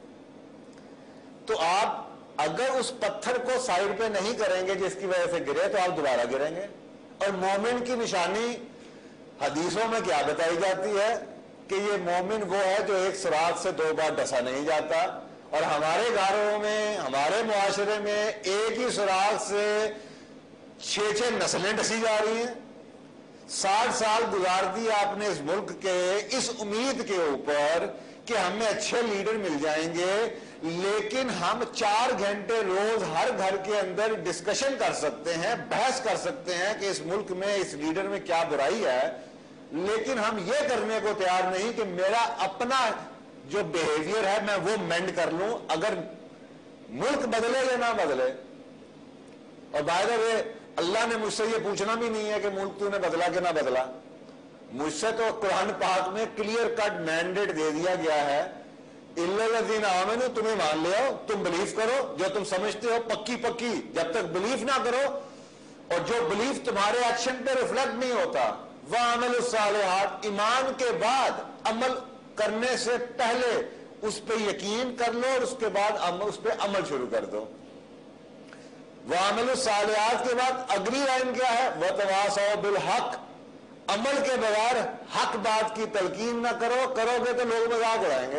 तो आप अगर उस पत्थर को साइड पे नहीं करेंगे जिसकी वजह से गिरे, तो आप दोबारा गिरेंगे। और मोमिन की निशानी हदीसों में क्या बताई जाती है कि ये मोमिन वो है जो एक सुराख से दो बार डसा नहीं जाता। और हमारे घरों में, हमारे मुआशरे में एक ही सुराख से 6-6 नस्लें डसी जा रही हैं। 60 साल गुजार दिए आपने इस मुल्क के इस उम्मीद के ऊपर कि हमें अच्छे लीडर मिल जाएंगे, लेकिन हम 4 घंटे रोज हर घर के अंदर डिस्कशन कर सकते हैं, बहस कर सकते हैं कि इस मुल्क में इस लीडर में क्या बुराई है, लेकिन हम ये करने को तैयार नहीं कि मेरा अपना जो बिहेवियर है मैं वो मेंड कर लूं, अगर मुल्क बदले या ना बदले। और बाय द वे, अल्लाह ने मुझसे ये पूछना भी नहीं है कि मुल्क तूने बदला कि ना बदला। मुझसे तो कुरान पाक में क्लियर कट मैंडेट दे दिया गया है, इल्लल्लज़ीना आमनू, तुम्हें मान ले आओ, तुम बिलीव करो जो तुम समझते हो पक्की पक्की। जब तक बिलीव ना करो, और जो बिलीव तुम्हारे एक्शन पे रिफ्लेक्ट नहीं होता, वह अमल सालिहात, ईमान के बाद अमल करने से पहले उस पर यकीन कर लो और उसके बाद उस पर अमल शुरू कर दो। वह अमल सालिहात के बाद अगली लाइन क्या है, वह तवासौ बिल हक, अमल के बगैर हक बात की तलकीन ना करो, करोगे तो लोग मजाक उड़ाएंगे।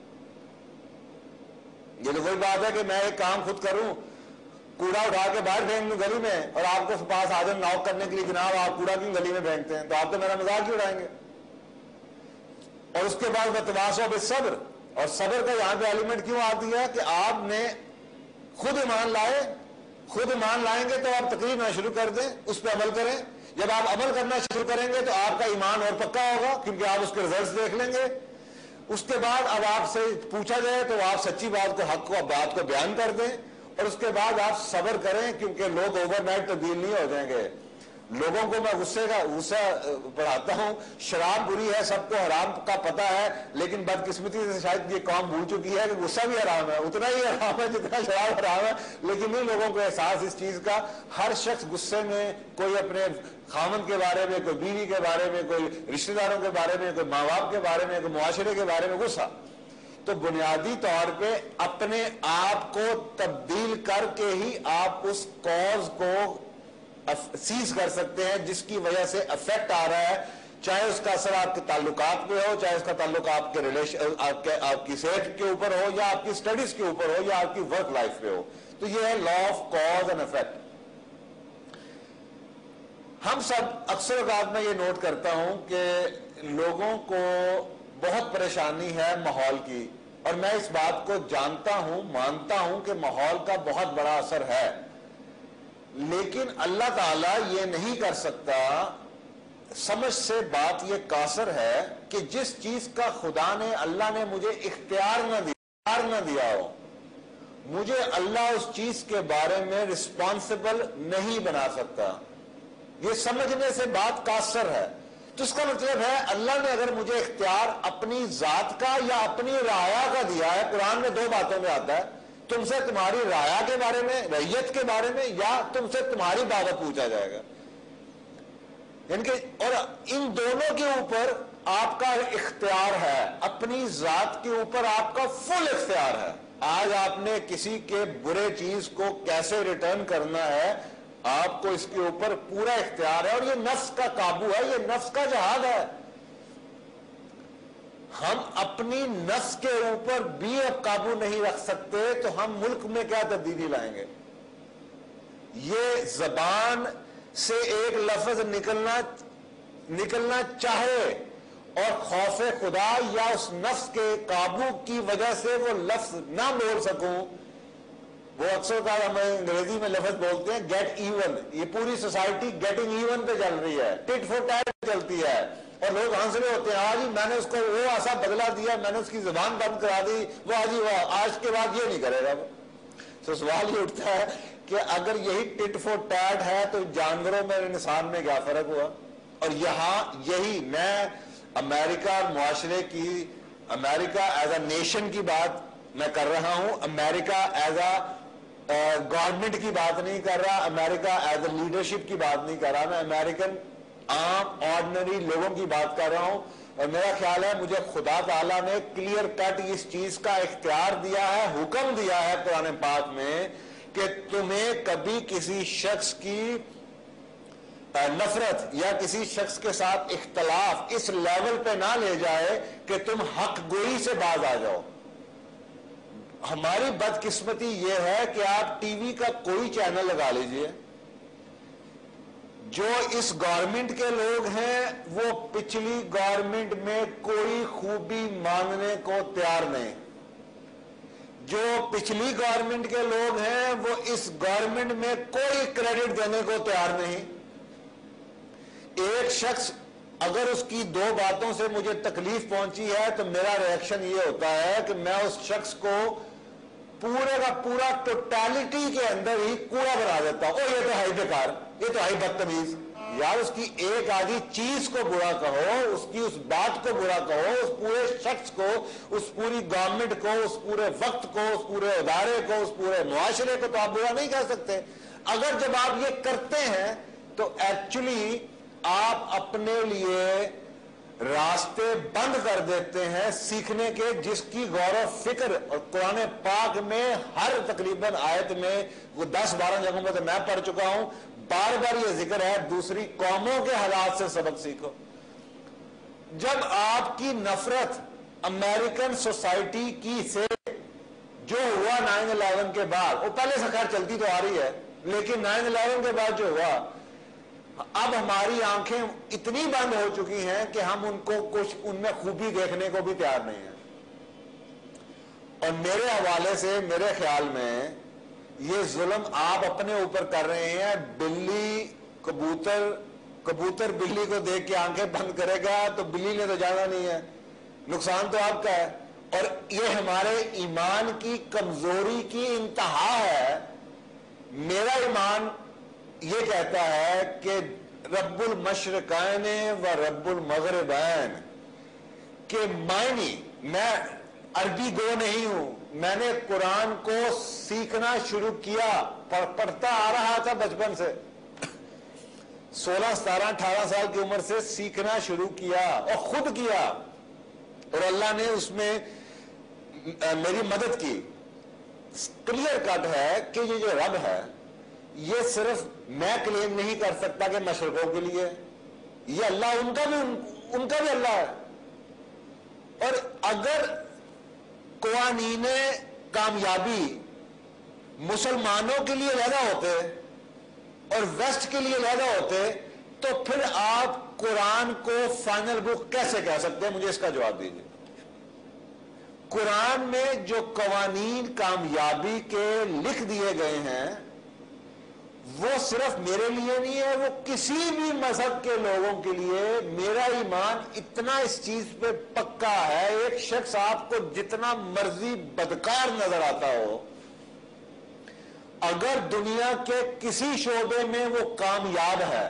ये तो कोई बात है कि मैं एक काम खुद करूं, कूड़ा उठा के बाहर फेंक दूं गली में, और आपको पास आ जाए नॉक करने के लिए, जनाब आप कूड़ा क्यों गली में फेंकते हैं, तो आप तो मेरा मजाक ही उड़ाएंगे। और उसके बाद वतवासो बिस्सब्र, और सब्र का यहां पे एलिमेंट क्यों आती है कि आपने खुद ईमान लाए, खुद ईमान लाएंगे तो आप तकरीर ना शुरू कर दें, उस पर अमल करें। جب آپ عمل کرنا شروع کریں گے تو آپ کا ایمان اور پکا ہوگا، کیونکہ آپ اس کے رزلٹس دیکھ لیں گے۔ اس کے بعد اب آپ سے پوچھا جائے تو آپ سچی بات کو، حق کو، بات کو بیان کر دیں، اور اس کے بعد آپ صبر کریں، کیونکہ لوگ اوور نائٹ تبدیل نہیں ہو جائیں گے۔ لوگوں کو میں غصہ پڑھاتا ہوں، شراب بری ہے، سب کو حرام کا پتہ ہے، لیکن بدقسمتی سے شاید یہ قوم بھول چکی ہے کہ غصہ بھی حرام ہے، اتنا ہی حرام ہے جتنا شراب حرام ہے، لیکن نہیں لوگوں کو احساس اس چیز کا۔ ہر شخص غصے میں، کوئی اپنے خامن کے بارے میں، کوئی بیوی کے بارے میں، کوئی رشتہ داروں کے بارے میں، کوئی ماں باپ کے بارے میں، کوئی معاشرے کے بارے میں غصہ۔ تو بنیادی طور پہ اپنے آپ کو تبدیل کر کے ہی آپ اس کاز کو سیز کر سکتے ہیں جس کی وجہ سے افیکٹ آ رہا ہے، چاہے اس کا اثر آپ کے تعلقات پہ ہو، چاہے اس کا تعلق آپ کے آپ کی صحت کے اوپر ہو، یا آپ کی اسٹڈیز کے اوپر ہو، یا آپ کی ورک لائف پہ ہو۔ تو یہ ہے law of cause and effect. ہم سب اکثر اوقات میں یہ نوٹ کرتا ہوں کہ لوگوں کو بہت پریشانی ہے ماحول کی، اور میں اس بات کو جانتا ہوں، مانتا ہوں کہ ماحول کا بہت بڑا اثر ہے، لیکن اللہ تعالیٰ یہ نہیں کر سکتا۔ سمجھ سے بات یہ قاصر ہے کہ جس چیز کا خدا نے، اللہ نے مجھے اختیار نہ دیا ہو، مجھے اللہ اس چیز کے بارے میں رسپانسبل نہیں بنا سکتا۔ یہ سمجھنے سے بات قاصر ہے۔ تو اس کا مطلب ہے اللہ نے اگر مجھے اختیار اپنی ذات کا یا اپنی رعایا کا دیا ہے، قرآن میں دو باتوں میں آتا ہے، تم سے تمہاری رعایا کے بارے میں، رعیت کے بارے میں، یا تم سے تمہاری بابت پوچھا جائے گا، یعنی کہ اور ان دونوں کے اوپر آپ کا اختیار ہے، اپنی ذات کے اوپر آپ کا فل اختیار ہے۔ آج آپ نے کسی کے برے چیز کو کیسے ریٹرن کرنا ہے، آپ کو اس کے اوپر پورا اختیار ہے، اور یہ نفس کا قابو ہے، یہ نفس کا جہاد ہے۔ ہم اپنی نفس کے اوپر بھی اب قابو نہیں رکھ سکتے تو ہم ملک میں کیا تبدیلی لائیں گے؟ یہ زبان سے ایک لفظ نکلنا چاہے اور خوف خدا یا اس نفس کے قابو کی وجہ سے وہ لفظ نہ بول سکوں، وہ اکثر کا ہم انگریزی میں لفظ بولتے ہیں گیٹ ایون۔ یہ پوری سوسائٹی گیٹنگ ایون پہ چل رہی ہے، ٹٹ فور ٹیٹ چلتی ہے، اور لوگ ہنس رہے ہوتے ہیں، آج میں نے اس کو وہ ایسا بدلا دیا، میں نے اس کی زبان بند کرا دی، وہ آج کے بعد یہ نہیں کرے گا۔ تو سوال یہ اٹھتا ہے کہ اگر یہی ٹٹ فور ٹیٹ ہے تو جانوروں میں انسان میں کیا فرق ہوا؟ اور یہاں یہی میں امریکہ معاشرے کی، امریکہ ایز اے نیشن کی بات میں کر رہا ہوں، امریکہ ایز اے گورنمنٹ کی بات نہیں کر رہا، امریکہ ایز اے لیڈرشپ کی بات نہیں کر رہا، میں امریکن عام آرڈنری لوگوں کی بات کر رہا ہوں۔ اور میرا خیال ہے مجھے خدا تعالیٰ نے کلیئر کٹ اس چیز کا اختیار دیا ہے، حکم دیا ہے قرآن پاک میں کہ تمہیں کبھی کسی شخص کی نفرت یا کسی شخص کے ساتھ اختلاف اس لیول پہ نہ لے جائے کہ تم حق گوئی سے باز آ جاؤ۔ ہماری بدقسمتی یہ ہے کہ آپ ٹی وی کا کوئی چینل لگا لیجئے، جو اس گورنمنٹ کے لوگ ہیں وہ پچھلی گورنمنٹ میں کوئی خوبی ماننے کو تیار نہیں، جو پچھلی گورنمنٹ کے لوگ ہیں وہ اس گورنمنٹ میں کوئی کریڈٹ دینے کو تیار نہیں۔ ایک شخص اگر اس کی دو باتوں سے مجھے تکلیف پہنچی ہے تو میرا ریئیکشن یہ ہوتا ہے کہ میں اس شخص کو پورے کا پورا ٹوٹیلٹی کے اندر ہی کوڑا بنا دیتا ہوں۔ یہ تو ہے بیکار، یہ تو ہے بدتمیز۔ یار اس کی ایک آدھی چیز کو برا کہو، اس کی اس بات کو برا کہو، اس پورے شخص کو، اس پوری گورنمنٹ کو، اس پورے وقت کو، اس پورے ادارے کو، اس پورے معاشرے کو تو آپ برا نہیں کہہ سکتے۔ اگر جب آپ یہ کرتے ہیں تو ایکچولی آپ اپنے لیے راستے بند کر دیتے ہیں سیکھنے کے، جس کی غور و فکر اور قرآن پاک میں ہر تقریباً آیت میں وہ 10-12 جگہوں پہ تو میں پڑھ چکا ہوں، بار بار یہ ذکر ہے دوسری قوموں کے حالات سے سبق سیکھو۔ جب آپ کی نفرت امریکن سوسائٹی کی سے جو ہوا 9/11 کے بعد، وہ پہلے سے خیر چلتی تو آ رہی ہے، لیکن 9/11 کے بعد جو ہوا، اب ہماری آنکھیں اتنی بند ہو چکی ہیں کہ ہم ان کو کچھ ان میں خوبی دیکھنے کو بھی تیار نہیں ہیں۔ اور میرے حوالے سے میرے خیال میں یہ ظلم آپ اپنے اوپر کر رہے ہیں۔ بلی، کبوتر کبوتر بلی کو دیکھ کے آنکھیں بند کرے گا تو بلی نے تو جانا نہیں ہے، نقصان تو آپ کا ہے۔ اور یہ ہمارے ایمان کی کمزوری کی انتہا ہے۔ میرا ایمان یہ کہتا ہے کہ رب المشرقین و رب المغربین کے معنی، میں عربی گو نہیں ہوں، میں نے قرآن کو سیکھنا شروع کیا، پڑھتا آ رہا تھا بچپن سے، 16 17 18 سال کی عمر سے سیکھنا شروع کیا اور خود کیا، اور اللہ نے اس میں میری مدد کی۔ کلیئر کٹ ہے کہ یہ جو رب ہے یہ صرف میں کلیم نہیں کر سکتا کہ مشرقوں کے لیے، یہ اللہ ان کا بھی اللہ ہے۔ اور اگر قوانین کامیابی مسلمانوں کے لیے علیحدہ ہوتے اور ویسٹ کے لیے علیحدہ ہوتے تو پھر آپ قرآن کو فائنل بک کیسے کہہ سکتے ہیں؟ مجھے اس کا جواب دیجیے۔ قرآن میں جو قوانین کامیابی کے لکھ دیے گئے ہیں وہ صرف میرے لیے نہیں ہے، وہ کسی بھی مذہب کے لوگوں کے لیے۔ میرا ایمان اتنا اس چیز پہ پکا ہے، ایک شخص آپ کو جتنا مرضی بدکار نظر آتا ہو، اگر دنیا کے کسی شعبے میں وہ کامیاب ہے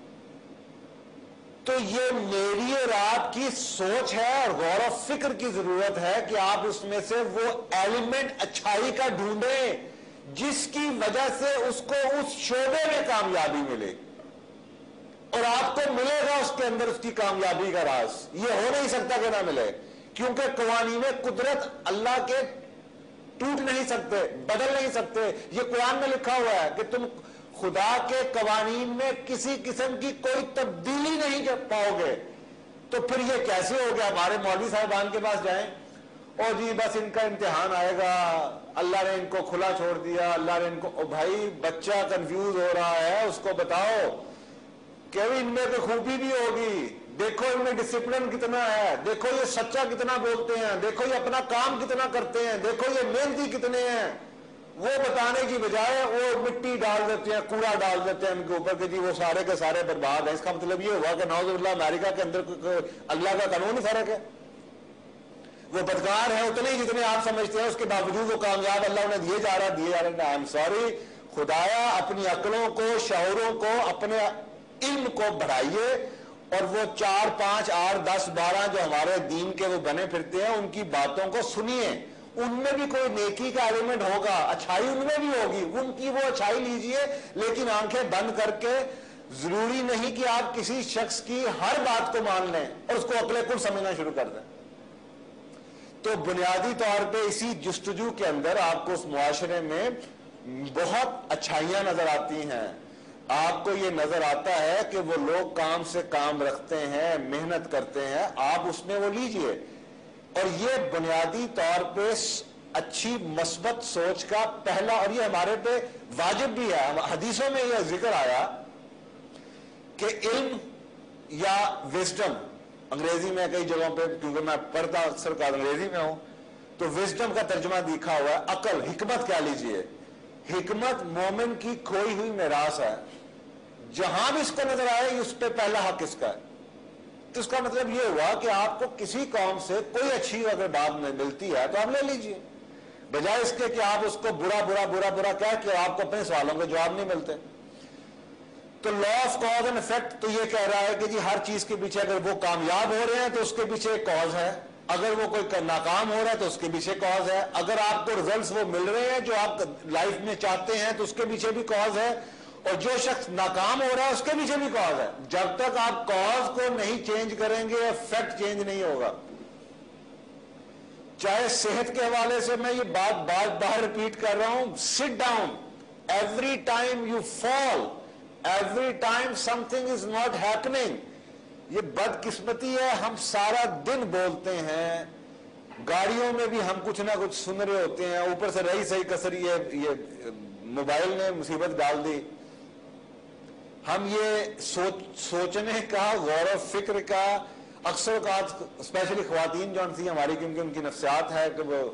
تو یہ میری اور آپ کی سوچ ہے اور غور و فکر کی ضرورت ہے کہ آپ اس میں سے وہ ایلیمنٹ اچھائی کا ڈھونڈیں جس کی وجہ سے اس کو اس شعبے میں کامیابی ملے، اور آپ کو ملے گا اس کے اندر اس کی کامیابی کا راز۔ یہ ہو نہیں سکتا کہ نہ ملے، کیونکہ قوانین قدرت اللہ کے ٹوٹ نہیں سکتے، بدل نہیں سکتے۔ یہ قرآن میں لکھا ہوا ہے کہ تم خدا کے قوانین میں کسی قسم کی کوئی تبدیلی نہیں پاؤ گے۔ تو پھر یہ کیسے ہو گیا؟ ہمارے مولوی صاحبان کے پاس جائیں اور جی بس ان کا امتحان آئے گا، اللہ نے ان کو کھلا چھوڑ دیا، اللہ نے ان کو، بھائی بچہ کنفیوز ہو رہا ہے، اس کو بتاؤ کہ ان میں کوئی خوبی بھی ہوگی، دیکھو ان میں ڈسپلن کتنا ہے، دیکھو یہ سچا کتنا بولتے ہیں، دیکھو یہ اپنا کام کتنا کرتے ہیں، دیکھو یہ محنتی کتنے ہیں۔ وہ بتانے کی بجائے وہ مٹی ڈال دیتے ہیں، کوڑا ڈال دیتے ہیں ان کے اوپر کہ جی وہ سارے کے سارے برباد ہیں۔ اس کا مطلب یہ ہوا کہ نعوذ باللہ امریکہ کے اندر اللہ کا قانون ہی فرق ہے۔ وہ بدکار ہیں اتنے ہی جتنے آپ سمجھتے ہیں، اس کے باوجود وہ کامیاب اللہ انہیں دیے جا رہا ہے۔ آئی ایم سوری، خدایا اپنی عقلوں کو، شعوروں کو، اپنے علم کو بڑھائیے، اور وہ 4 5 8 10 12 جو ہمارے دین کے وہ بنے پھرتے ہیں ان کی باتوں کو سنیے، ان میں بھی کوئی نیکی کا ایلیمنٹ ہوگا، اچھائی ان میں بھی ہوگی، ان کی وہ اچھائی لیجئے، لیکن آنکھیں بند کر کے۔ ضروری نہیں کہ آپ کسی شخص کی ہر بات کو مان لیں اور اس کو عقل کل سمجھنا شروع کر دیں۔ تو بنیادی طور پہ اسی جستجو کے اندر آپ کو اس معاشرے میں بہت اچھائیاں نظر آتی ہیں۔ آپ کو یہ نظر آتا ہے کہ وہ لوگ کام سے کام رکھتے ہیں، محنت کرتے ہیں، آپ اس میں وہ لیجئے۔ اور یہ بنیادی طور پہ اچھی مثبت سوچ کا پہلا، اور یہ ہمارے پہ واجب بھی ہے۔ حدیثوں میں یہ ذکر آیا کہ علم یا وزڈم، انگریزی میں کئی جگہوں پہ، کیونکہ میں پڑھتا اکثر کا انگریزی میں ہوں، تو وزڈم کا ترجمہ لکھا ہوا ہے عقل، حکمت کیا لیجئے۔ حکمت مومن کی کھوئی ہوئی میراث ہے، جہاں بھی اس کو نظر آئے اس پہ پہلا حق اس کا ہے۔ تو اس کا مطلب یہ ہوا کہ آپ کو کسی قوم سے کوئی اچھی اگر بات ملتی ہے تو آپ لے لیجئے، بجائے اس کے کہ آپ اس کو برا برا برا برا کہہ کے آپ کو اپنے سوالوں کے جواب نہیں ملتے۔ تو law of cause and effect تو یہ کہہ رہا ہے کہ جی ہر چیز کے پیچھے اگر وہ کامیاب ہو رہے ہیں تو اس کے پیچھے ایک کاز ہے، اگر وہ کوئی ناکام ہو رہا ہے تو اس کے پیچھے کاز ہے، اگر آپ کو ریزلٹس وہ مل رہے ہیں جو آپ لائف میں چاہتے ہیں تو اس کے پیچھے بھی کاز ہے، اور جو شخص ناکام ہو رہا ہے اس کے پیچھے بھی کاز ہے۔ جب تک آپ کاز کو نہیں چینج کریں گے افیکٹ چینج نہیں ہوگا۔ چاہے صحت کے حوالے سے میں یہ بات بار بار ریپیٹ کر رہا ہوں، sit down every time you fall, every time something is not happening. یہ بدقسمتی ہے، ہم سارا دن بولتے ہیں، گاڑیوں میں بھی ہم کچھ نہ کچھ سن رہے ہوتے ہیں، اوپر سے رہی صحیح کسر یہ موبائل نے مصیبت ڈال دی۔ ہم یہ سوچنے کا، غور و فکر کا، اکثر اوقات اسپیشلی خواتین جو تھی ہماری، کیونکہ ان کی نفسیات ہے کہ وہ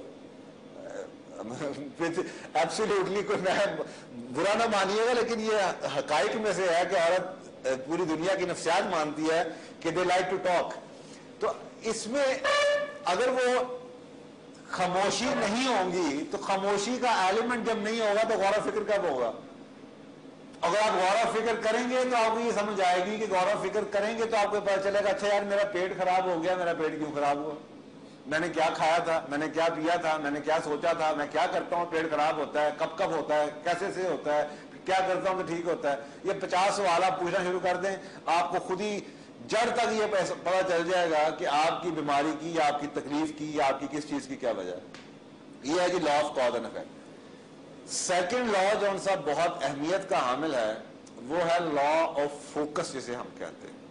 ایبسلیوٹلی کوئی میں برا نہ مانیے گا لیکن یہ حقائق میں سے ہے کہ عورت پوری دنیا کی نفسیات مانتی ہے کہ دے لائک ٹو ٹاک. تو اس میں اگر وہ خاموشی نہیں ہوگی تو خاموشی کا ایلیمنٹ جب نہیں ہوگا تو غور و فکر کب ہوگا؟ اگر آپ غور و فکر کریں گے تو آپ کو یہ سمجھ آئے گی کہ غور و فکر کریں گے تو آپ کو پتہ چلے گا اچھا یار میرا پیٹ خراب ہو گیا, میرا پیٹ کیوں خراب ہوا, میں نے کیا کھایا تھا, میں نے کیا پیا تھا, میں نے کیا سوچا تھا, میں کیا کرتا ہوں پیٹ خراب ہوتا ہے, کب کب ہوتا ہے, کیسے سے ہوتا ہے, کیا کرتا ہوں تو ٹھیک ہوتا ہے. یہ 50 سوال آپ پوچھنا شروع کر دیں, آپ کو خود ہی جڑ تک یہ پتہ چل جائے گا کہ آپ کی بیماری کی یا آپ کی تکلیف کی یا آپ کی کس چیز کی کیا وجہ ہے. یہ ہے جی law of cause and effect. Second law جو ان سا بہت اہمیت کا حامل ہے وہ ہے لا آف فوکس جسے ہم کہتے ہیں.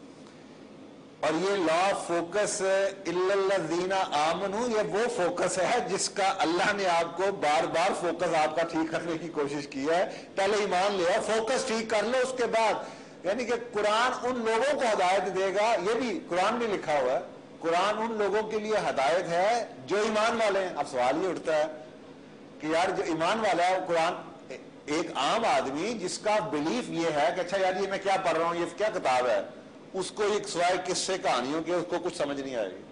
اور یہ لا آف فوکس الا الذین آمنوا, یہ وہ فوکس ہے جس کا اللہ نے آپ کو بار بار فوکس آپ کا ٹھیک کرنے کی کوشش کی ہے. پہلے ایمان لے آؤ, فوکس ٹھیک کر لو, اس کے بعد یعنی کہ قرآن ان لوگوں کو ہدایت دے گا. یہ بھی قرآن میں لکھا ہوا ہے, قرآن ان لوگوں کے لیے ہدایت ہے جو ایمان والے ہیں. اب سوال یہ اٹھتا ہے کہ یار جو ایمان والا ہے, قرآن ایک عام آدمی جس کا بلیف یہ ہے کہ اچھا یار یہ میں کیا پڑھ رہا ہوں, یہ کیا کتاب ہے, اس کو ایک سوائے قصے کہانیوں کے اس کو کچھ سمجھ نہیں آئے گی.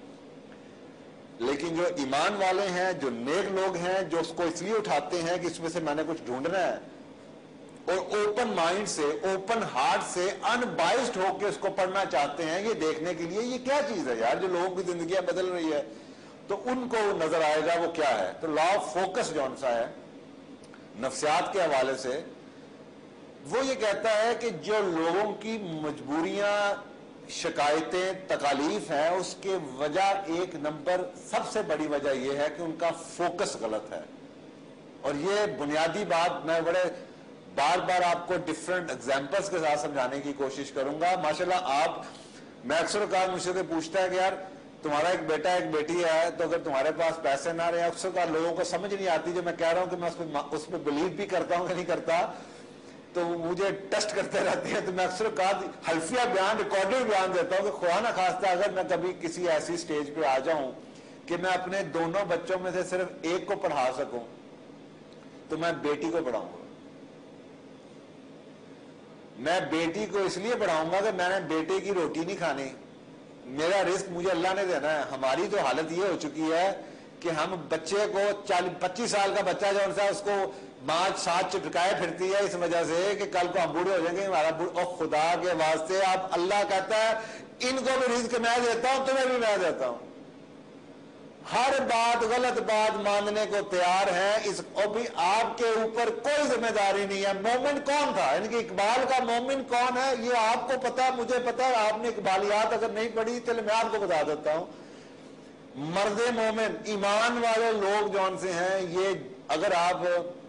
لیکن جو ایمان والے ہیں, جو نیک لوگ ہیں, جو اس کو اس لیے اٹھاتے ہیں کہ اس میں سے میں نے کچھ ڈھونڈنا ہے, اور اوپن مائنڈ سے, اوپن ہارٹ سے, ان بائسڈ ہو کے اس کو پڑھنا چاہتے ہیں یہ دیکھنے کے لیے یہ کیا چیز ہے یار جو لوگوں کی زندگیاں بدل رہی ہے, تو ان کو نظر آئے گا وہ کیا ہے. تو لا آف فوکس جو سا ہے نفسیات کے حوالے سے, وہ یہ کہتا ہے کہ جو لوگوں کی مجبوریاں, شکایتیں, تکالیف ہیں, اس کے وجہ ایک نمبر سب سے بڑی وجہ یہ ہے کہ ان کا فوکس غلط ہے. اور یہ بنیادی بات میں بڑے بار بار آپ کو ڈفرینٹ ایگزامپلس کے ساتھ سمجھانے کی کوشش کروں گا. ماشاءاللہ آپ, میں اکثر اوقات مجھ سے پوچھتا ہے کہ یار تمہارا ایک بیٹا ایک بیٹی ہے, تو اگر تمہارے پاس پیسے نہ رہے, اکثر اوقات لوگوں کو سمجھ نہیں آتی جو میں کہہ رہا ہوں کہ میں اس پہ بلیو بھی کرتا ہوں کہ نہیں کرتا, تو مجھے ٹیسٹ کرتے رہتے ہیں. تو میں اکثر اوقات حلفیہ بیان, ریکارڈڈ بیان دیتا ہوں کہ خدا نہ خواستہ اگر میں کبھی کسی ایسی سٹیج پہ آ جاؤں کہ میں اپنے دونوں بچوں میں سے صرف ایک کو پڑھا سکوں تو میں بیٹی کو پڑھاؤں گا. میں بیٹی کو اس لیے پڑھاؤں گا کہ میں نے بیٹے کی روٹی نہیں کھانی, میرا رزق مجھے اللہ نے دینا ہے. ہماری تو حالت یہ ہو چکی ہے کہ ہم بچے کو 25 سال کا بچہ جو سا اس کو ماں ساتھ چٹکائے پھرتی ہے اس وجہ سے کہ کل کو ہم بوڑھے ہو جائیں گے, ہمارا اور خدا کے واسطے آپ, اللہ کہتا ہے ان کو بھی رزق میں دیتا ہوں, تمہیں بھی میں دیتا ہوں. ہر بات, غلط بات ماننے کو تیار ہے. اس اور بھی آپ کے اوپر کوئی ذمہ داری نہیں ہے. مومن کون تھا, یعنی کہ اقبال کا مومن کون ہے یہ آپ کو پتا, مجھے پتا. آپ نے اقبالیات اگر نہیں پڑھی چلے میں آپ کو بتا دیتا ہوں. مرد مومن, ایمان والے لوگ جون سے ہیں, یہ اگر آپ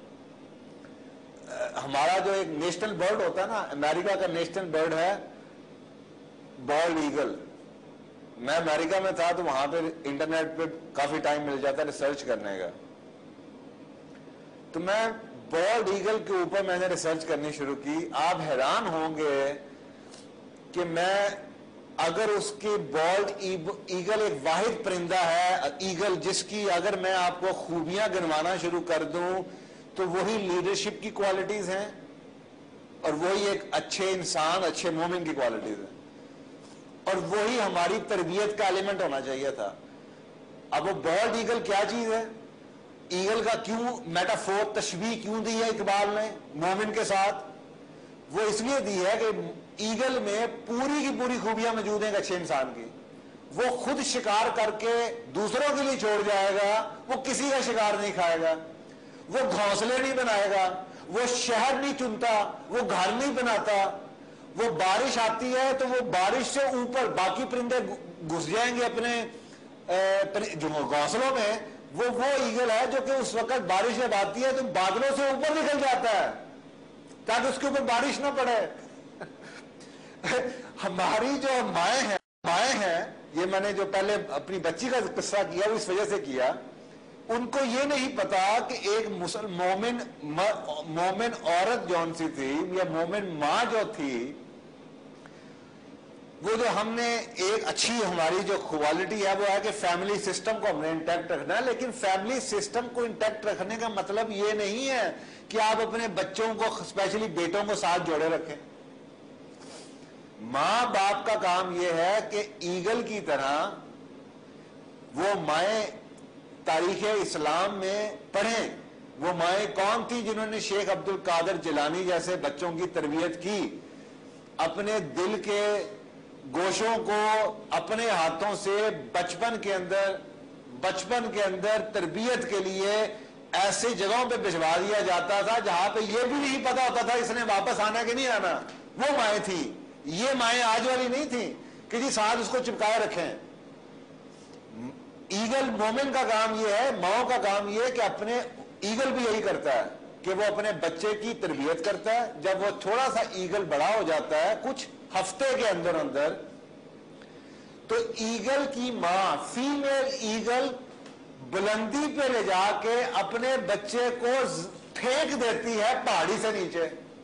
ہمارا جو ایک نیشنل برڈ ہوتا ہے نا, امریکہ کا نیشنل برڈ ہے بالڈ ایگل. میں امریکہ میں تھا تو وہاں پہ انٹرنیٹ پہ کافی ٹائم مل جاتا ہے ریسرچ کرنے کا, تو میں بالڈ ایگل کے اوپر میں نے ریسرچ کرنی شروع کی. آپ حیران ہوں گے کہ میں اگر اس کی بالڈ ایگل ایک واحد پرندہ ہے, ایگل جس کی اگر میں آپ کو خوبیاں گنوانا شروع کر دوں تو وہی لیڈرشپ کی کوالٹیز ہیں اور وہی ایک اچھے انسان, اچھے مومن کی کوالٹیز ہیں, اور وہی ہماری تربیت کا ایلیمنٹ ہونا چاہیے تھا. اب وہ بالڈ ایگل کیا چیز ہے, ایگل کا کیوں میٹافور, تشبیہ کیوں دی ہے اقبال نے مومن کے ساتھ؟ وہ اس لیے دی ہے کہ ایگل میں پوری کی پوری خوبیاں موجود ہیں ایک اچھے انسان کی. وہ خود شکار کر کے دوسروں کے لیے چھوڑ جائے گا, وہ کسی کا شکار نہیں کھائے گا, وہ گھونسلے نہیں بنائے گا, وہ شہر نہیں چنتا, وہ گھر نہیں بناتا. وہ بارش آتی ہے تو وہ بارش سے اوپر باقی پرندے گھس جائیں گے اپنے جو گھونسلوں میں. وہ ایگل ہے جو کہ اس وقت بارش جب آتی ہے تو بادلوں سے اوپر نکل جاتا ہے تاکہ اس کے اوپر بارش نہ پڑے. ہماری جو مائیں ہیں, یہ میں نے جو پہلے اپنی بچی کا قصہ کیا وہ اس وجہ سے کیا, ان کو یہ نہیں پتا کہ ایک مومن عورت جون سی تھی یا مومن ماں جو تھی, وہ جو ہم نے ایک اچھی ہماری جو کوالٹی ہے وہ ہے کہ فیملی سسٹم کو ہم نے انٹیکٹ رکھنا ہے. لیکن فیملی سسٹم کو انٹیکٹ رکھنے کا مطلب یہ نہیں ہے کہ آپ اپنے بچوں کو, اسپیشلی بیٹوں کو ساتھ جوڑے رکھیں. ماں باپ کا کام یہ ہے کہ ایگل کی طرح وہ مائیں تاریخ اسلام میں پڑھیں. وہ مائیں کون تھی جنہوں نے شیخ عبد القادر جیلانی جیسے بچوں کی تربیت کی, اپنے دل کے گوشوں کو اپنے ہاتھوں سے بچپن کے اندر تربیت کے لیے ایسی جگہوں پہ بھجوا دیا جاتا تھا جہاں پہ یہ بھی نہیں پتا ہوتا تھا اس نے واپس آنا کہ نہیں آنا. وہ مائیں تھیں. یہ مائیں آج والی نہیں تھیں کہ جی ساتھ اس کو چپکائے رکھیں. ایگل مومن کا کام یہ ہے, ماؤں کا کام یہ ہے کہ اپنے, ایگل بھی یہی کرتا ہے کہ وہ اپنے بچے کی تربیت کرتا ہے. جب وہ تھوڑا سا ایگل بڑا ہو جاتا ہے کچھ ہفتے کے اندر تو ایگل کی ماں, فیمیل ایگل, بلندی پہ لے جا کے اپنے بچے کو پھینک دیتی ہے پہاڑی سے نیچے.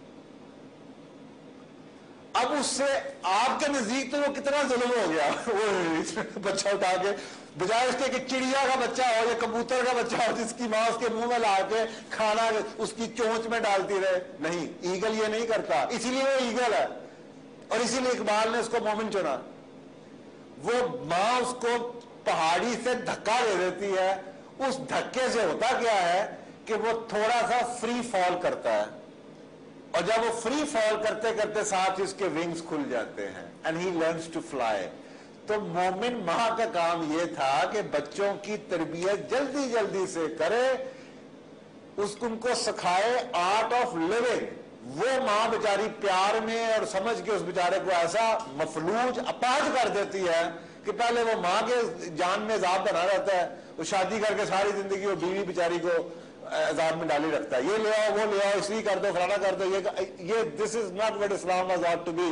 اب اس سے آپ کے نزدیک تو وہ کتنا ظلم ہو گیا, وہ بچہ اٹھا کے بجائے اس کے کہ چڑیا کا بچہ ہو یا کبوتر کا بچہ ہو جس کی ماں اس کے منہ میں لا کے کھانا اس کی چونچ میں ڈالتی رہے. نہیں, ایگل یہ نہیں کرتا, اسی لیے وہ ایگل ہے اور اسی لیے اقبال نے اس کو مومن چنا. وہ ماں اس کو پہاڑی سے دھکا دے دیتی ہے. اس دھکے سے ہوتا کیا ہے کہ وہ تھوڑا سا فری فال کرتا ہے, اور جب وہ فری فال کرتے کرتے ساتھ اس کے ونگز کھل جاتے ہیں and he learns to fly. تو مومن ماں کا کام یہ تھا کہ بچوں کی تربیت جلدی جلدی سے کرے, اس ان کو سکھائے آرٹ آف لیونگ. وہ ماں بیچاری پیار میں اور سمجھ کے اس بیچارے کو ایسا مفلوج اپاہج کر دیتی ہے کہ پہلے وہ ماں کے جان میں عذاب بنا رہتا ہے, وہ شادی کر کے ساری زندگی وہ بیوی بیچاری کو عذاب میں ڈالی رکھتا ہے. یہ لے آؤ, وہ لے آؤ, اس لیے کر دو, فلانا کر دو. یہ this is not what Islam was ought to be.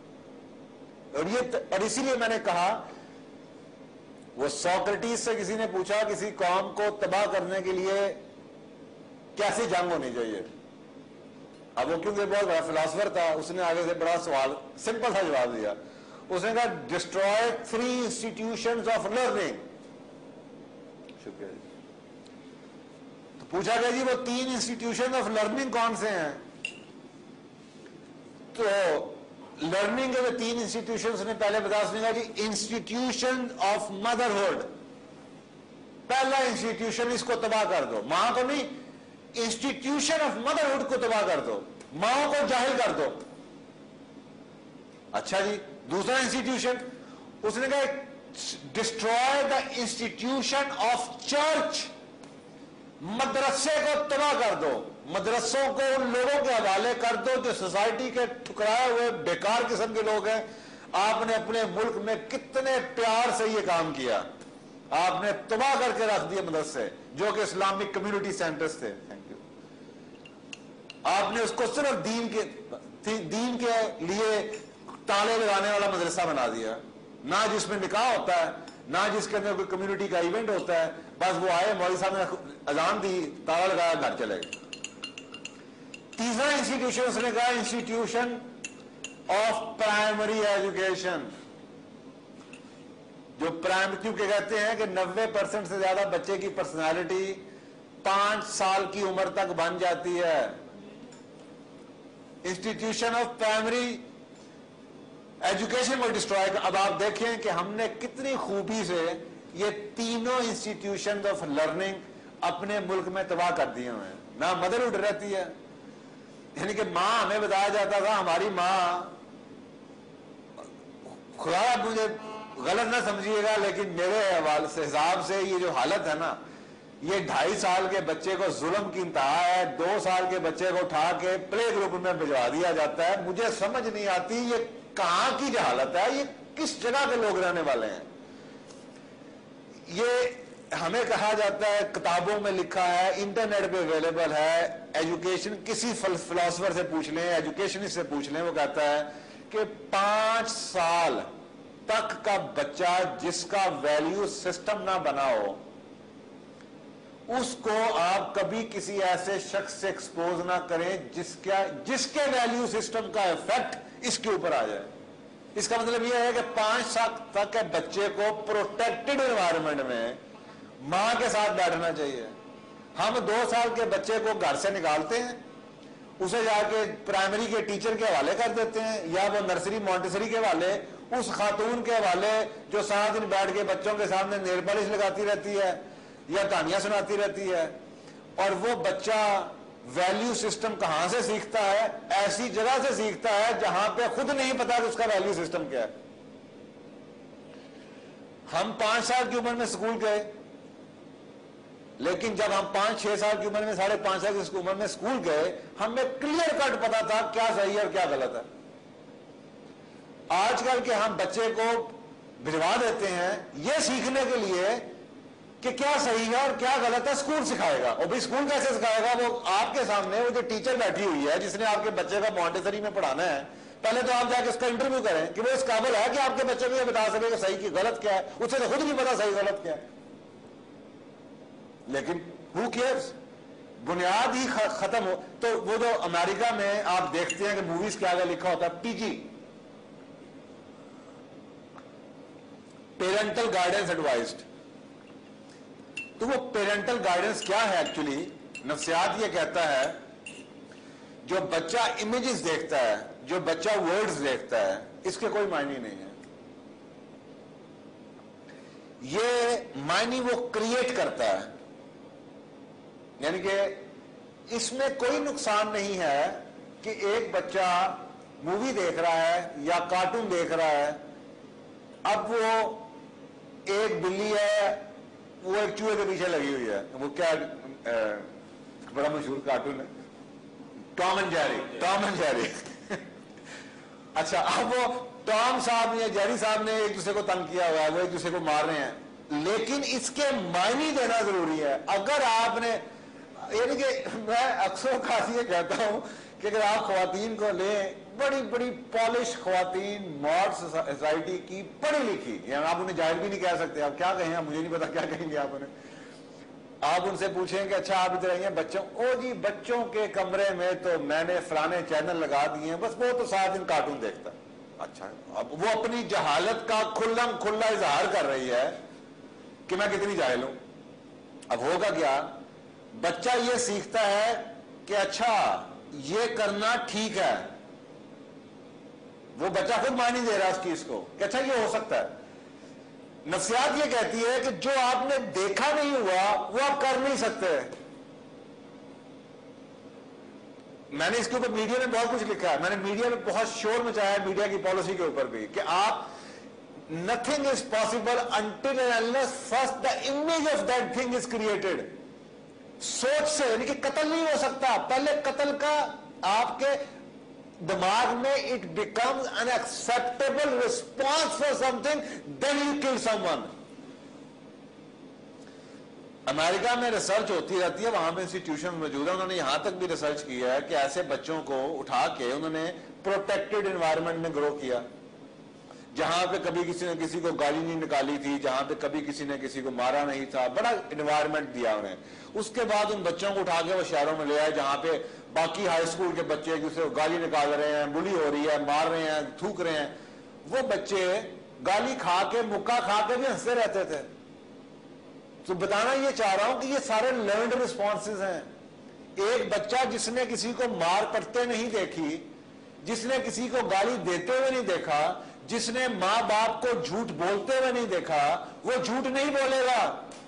اور اسی لیے میں نے کہا, وہ سوکریٹیز سے کسی نے پوچھا کسی قوم کو تباہ کرنے کے لیے کیسی جنگ ہونی چاہیے. اب وہ کیونکہ بہت بڑا فلاسفر تھا, اس نے آگے سے بڑا سوال سمپل سا جواب دیا. اس نے کہا ڈسٹروائے 3 انسٹیٹیوشنز آف لرننگ. شکریہ جی. تو پوچھا گیا جی وہ 3 انسٹیٹیوشن آف لرننگ کون سے ہیں؟ تو لرننگ کے 3 انسٹیٹیوشنز نے پہلے بتا, اس نے کہا جی انسٹیٹیوشن آف مدرہڈ. پہلا انسٹیٹیوشن اس کو تباہ کر دو, ماں کو نہیں, انسٹیٹیوشن آف مدرہڈ کو تباہ کر دو, ماں کو جاہل کر دو. اچھا جی, دوسرا انسٹیٹیوشن اس نے کہا destroy the institution of church. مدرسے کو تباہ کر دو, مدرسوں کو ان لوگوں کے حوالے کر دو جو سوسائٹی کے ٹھکرائے ہوئے بیکار قسم کے لوگ ہیں. آپ نے اپنے ملک میں کتنے پیار سے یہ کام کیا, آپ نے تباہ کر کے رکھ دیے مدرسے جو کہ اسلامک کمیونٹی سینٹرز تھے. Thank you. آپ نے اس کو صرف دین کے لیے تالے لگانے والا مدرسہ بنا دیا, نہ جس میں نکاح ہوتا ہے, نہ جس کے اندر کوئی کمیونٹی کا ایونٹ ہوتا ہے. بس وہ آئے, مولوی صاحب نے اذان دی, تالا لگایا, گھر چلے گئے. تیسرا انسٹیٹیوشن اس نے کہا انسٹیٹیوشن آف پرائمری ایجوکیشن. جو کیونکہ کہتے ہیں کہ 90% سے زیادہ بچے کی پرسنالٹی 5 سال کی عمر تک بن جاتی ہے. انسٹیٹیوشن آف پرائمری ایجوکیشن کو ڈسٹرائے. اب آپ دیکھیں کہ ہم نے کتنی خوبی سے یہ تینوں انسٹیٹیوشن آف لرننگ اپنے ملک میں تباہ کر دیے ہوئے ہیں. نہ مدرہڈ رہتی ہے, یعنی کہ ماں ہمیں بتایا جاتا تھا, ہماری ماں, خدا مجھے غلط نہ سمجھیے گا لیکن میرے حوالے سے حساب سے یہ جو حالت ہے نا, یہ 2.5 سال کے بچے کو ظلم کی انتہا ہے. 2 سال کے بچے کو اٹھا کے پلے گروپ میں بھجوا دیا جاتا ہے. مجھے سمجھ نہیں آتی یہ کہاں کی جہالت ہے, یہ کس جگہ کے لوگ رہنے والے ہیں. یہ ہمیں کہا جاتا ہے, کتابوں میں لکھا ہے, انٹرنیٹ پہ اویلیبل ہے, ایجوکیشن کسی فلاسفر سے پوچھ لیں, ایجوکیشنسٹ سے پوچھ لیں, وہ کہتا ہے کہ 5 سال تک کا بچہ جس کا ویلیو سسٹم نہ بنا ہو, اس کو آپ کبھی کسی ایسے شخص سے ایکسپوز نہ کریں جس کے ویلیو سسٹم کا ایفیکٹ اس کے اوپر آ جائے. اس کا مطلب یہ ہے کہ 5 سال تک کے بچے کو پروٹیکٹڈ انوائرمنٹ میں ماں کے ساتھ بیٹھنا چاہیے. ہم 2 سال کے بچے کو گھر سے نکالتے ہیں, اسے جا کے پرائمری کے ٹیچر کے حوالے کر دیتے ہیں، یا وہ نرسری مونٹیسری کے حوالے اس خاتون کے حوالے جو سارا دن بیٹھ کے بچوں کے سامنے نیل پالش لگاتی رہتی ہے یا کہانیاں سناتی رہتی ہے. اور وہ بچہ ویلیو سسٹم کہاں سے سیکھتا ہے؟ ایسی جگہ سے سیکھتا ہے جہاں پہ خود نہیں پتا کہ اس کا ویلیو سسٹم کیا ہے. ہم 5 سال کی عمر میں اسکول گئے، لیکن جب ہم 5-6 سال کی عمر میں 5.5 سال کی عمر میں اسکول گئے، ہمیں کلیئر کٹ پتا تھا کیا صحیح ہے اور کیا غلط ہے. آج کل کے ہم بچے کو بھجوا دیتے ہیں یہ سیکھنے کے لیے کہ کیا صحیح ہے اور کیا غلط ہے اسکول سکھائے گا. اور بھائی اسکول کیسے سکھائے گا؟ وہ آپ کے سامنے وہ جو ٹیچر بیٹھی ہوئی ہے جس نے آپ کے بچے کا مونٹیسری میں پڑھانا ہے، پہلے تو آپ جا کے اس کا انٹرویو کریں کہ وہ اس قابل ہے کہ آپ کے بچے کو یہ بتا سکے کہ صحیح کی غلط کیا ہے. اسے تو خود نہیں پتا صحیح غلط کیا ہے. لیکن who cares؟ بنیاد ہی ختم ہو. تو وہ جو امریکہ میں آپ دیکھتے ہیں کہ موویز کے آگے لکھا ہوتا ہے PG، پیرنٹل گائیڈنس ایڈوائزڈ. تو وہ پیرنٹل گائیڈنس کیا ہے؟ ایکچولی نفسیات یہ کہتا ہے جو بچہ امیجز دیکھتا ہے، جو بچہ ورڈز دیکھتا ہے، اس کے کوئی معنی نہیں ہے. یہ معنی وہ کریٹ کرتا ہے. یعنی کہ اس میں کوئی نقصان نہیں ہے کہ ایک بچہ مووی دیکھ رہا ہے یا کارٹون دیکھ رہا ہے، اب وہ ایک بلی ہے وہ ایک چوہے کے پیچھے لگی ہوئی ہے. وہ کیا بڑا مشہور کارٹون ہے ٹام اینڈ جیری. اچھا، اب وہ ٹام صاحب یا جیری صاحب نے ایک دوسرے کو تنگ کیا ہوا ہے، وہ ایک دوسرے کو مار رہے ہیں، لیکن اس کے معنی دینا ضروری ہے. اگر آپ نے، یعنی کہ میں اکثر اوقات یہ کہتا ہوں کہ اگر آپ خواتین کو لیں، بڑی بڑی پالش خواتین، ماڈ سوسائٹی کی، پڑھی لکھی، یعنی آپ انہیں جاہل بھی نہیں کہہ سکتے. آپ کیا کہیں؟ مجھے نہیں پتا کیا کہیں گے آپ انہیں. آپ ان سے پوچھیں کہ اچھا آپ ادھر آئیے بچوں، او جی بچوں کے کمرے میں تو میں نے فلانے چینل لگا دیے ہیں، بس وہ تو سارا دن کارٹون دیکھتا. اچھا، اب وہ اپنی جہالت کا کھلم کھلا اظہار کر رہی ہے کہ میں کتنی جاہل ہوں. اب ہوگا کیا؟ بچہ یہ سیکھتا ہے کہ اچھا یہ کرنا ٹھیک ہے. وہ بچہ خود معنی دے رہا ہے اس چیز کو کہ اچھا یہ ہو سکتا ہے. نفسیات یہ کہتی ہے کہ جو آپ نے دیکھا نہیں ہوا وہ آپ کر نہیں سکتے. میں نے اس کے اوپر میڈیا میں بہت کچھ لکھا ہے، میں نے میڈیا میں بہت شور مچایا ہے میڈیا کی پالیسی کے اوپر بھی کہ آپ nothing is possible until and unless first the image of that thing is created. سوچ سے، یعنی کہ قتل نہیں ہو سکتا، پہلے قتل کا آپ کے دماغ میں it becomes an acceptable response for something, then you kill someone. امریکہ میں ریسرچ ہوتی رہتی ہے، وہاں پہ انسٹیٹیوشن موجود ہے، انہوں نے یہاں تک بھی ریسرچ کیا ہے کہ ایسے بچوں کو اٹھا کے انہوں نے پروٹیکٹڈ انوائرمنٹ میں گرو کیا، جہاں پہ کبھی کسی نے کسی کو گالی نہیں نکالی تھی، جہاں پہ کبھی کسی نے کسی کو مارا نہیں تھا، بڑا انوائرمنٹ دیا انہیں. اس کے بعد ان بچوں کو اٹھا کے وہ شہروں میں لے آئے جہاں پہ باقی ہائی اسکول کے بچے ایک دوسرے کو گالی نکال رہے ہیں، بلی ہو رہی ہے، مار رہے ہیں، تھوک رہے ہیں. وہ بچے گالی کھا کے، مکہ کھا کے بھی ہنستے رہتے تھے. تو بتانا یہ چاہ رہا ہوں کہ یہ سارے لرنڈ رسپانسز ہیں. ایک بچہ جس نے کسی کو مار پڑتے نہیں دیکھی، جس نے کسی کو گالی دیتے ہوئے نہیں دیکھا، جس نے ماں باپ کو جھوٹ بولتے ہوئے نہیں دیکھا، وہ جھوٹ نہیں بولے گا.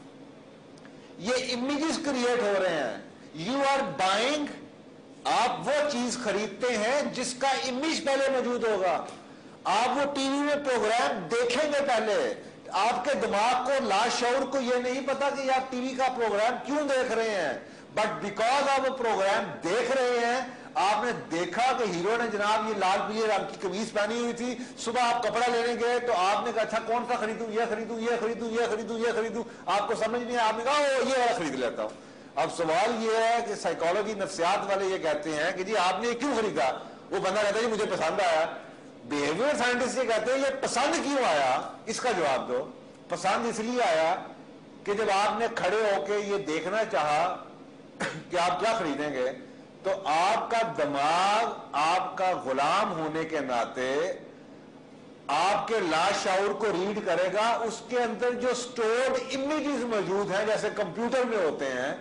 یہ امیجز کریٹ ہو رہے ہیں. یو آر بائنگ، آپ وہ چیز خریدتے ہیں جس کا امیج پہلے موجود ہوگا. آپ وہ ٹی وی میں پروگرام دیکھیں گے پہلے. آپ کے دماغ کو، لاشعور کو یہ نہیں پتا کہ آپ ٹی وی کا پروگرام کیوں دیکھ رہے ہیں، بٹ بیکاز آپ وہ پروگرام دیکھ رہے ہیں. آپ نے دیکھا کہ ہیرو نے جناب یہ لال پیلے رنگ کی قمیض پہنی ہوئی تھی، صبح آپ کپڑا لینے گئے تو آپ نے کہا اچھا کون سا خریدوں، یہ خریدوں، یہ خریدوں، یہ خریدوں، یہ خریدوں. آپ کو سمجھ نہیں آیا، آپ نے کہا یہ والا خرید لیتا ہوں. اب سوال یہ ہے کہ سائیکالوجی، نفسیات والے یہ کہتے ہیں کہ جی آپ نے یہ کیوں خریدا؟ وہ بندہ کہتا ہے جی مجھے پسند آیا. بیہیویئر سائنٹسٹ یہ کہتے ہیں یہ پسند کیوں آیا، اس کا جواب دو. پسند اس لیے آیا کہ جب آپ نے کھڑے ہو کے یہ دیکھنا چاہا کہ آپ کیا خریدیں گے، تو آپ کا دماغ آپ کا غلام ہونے کے ناطے آپ کے لاشعور کو ریڈ کرے گا. اس کے اندر جو سٹورڈ امیجز موجود ہیں جیسے کمپیوٹر میں ہوتے ہیں،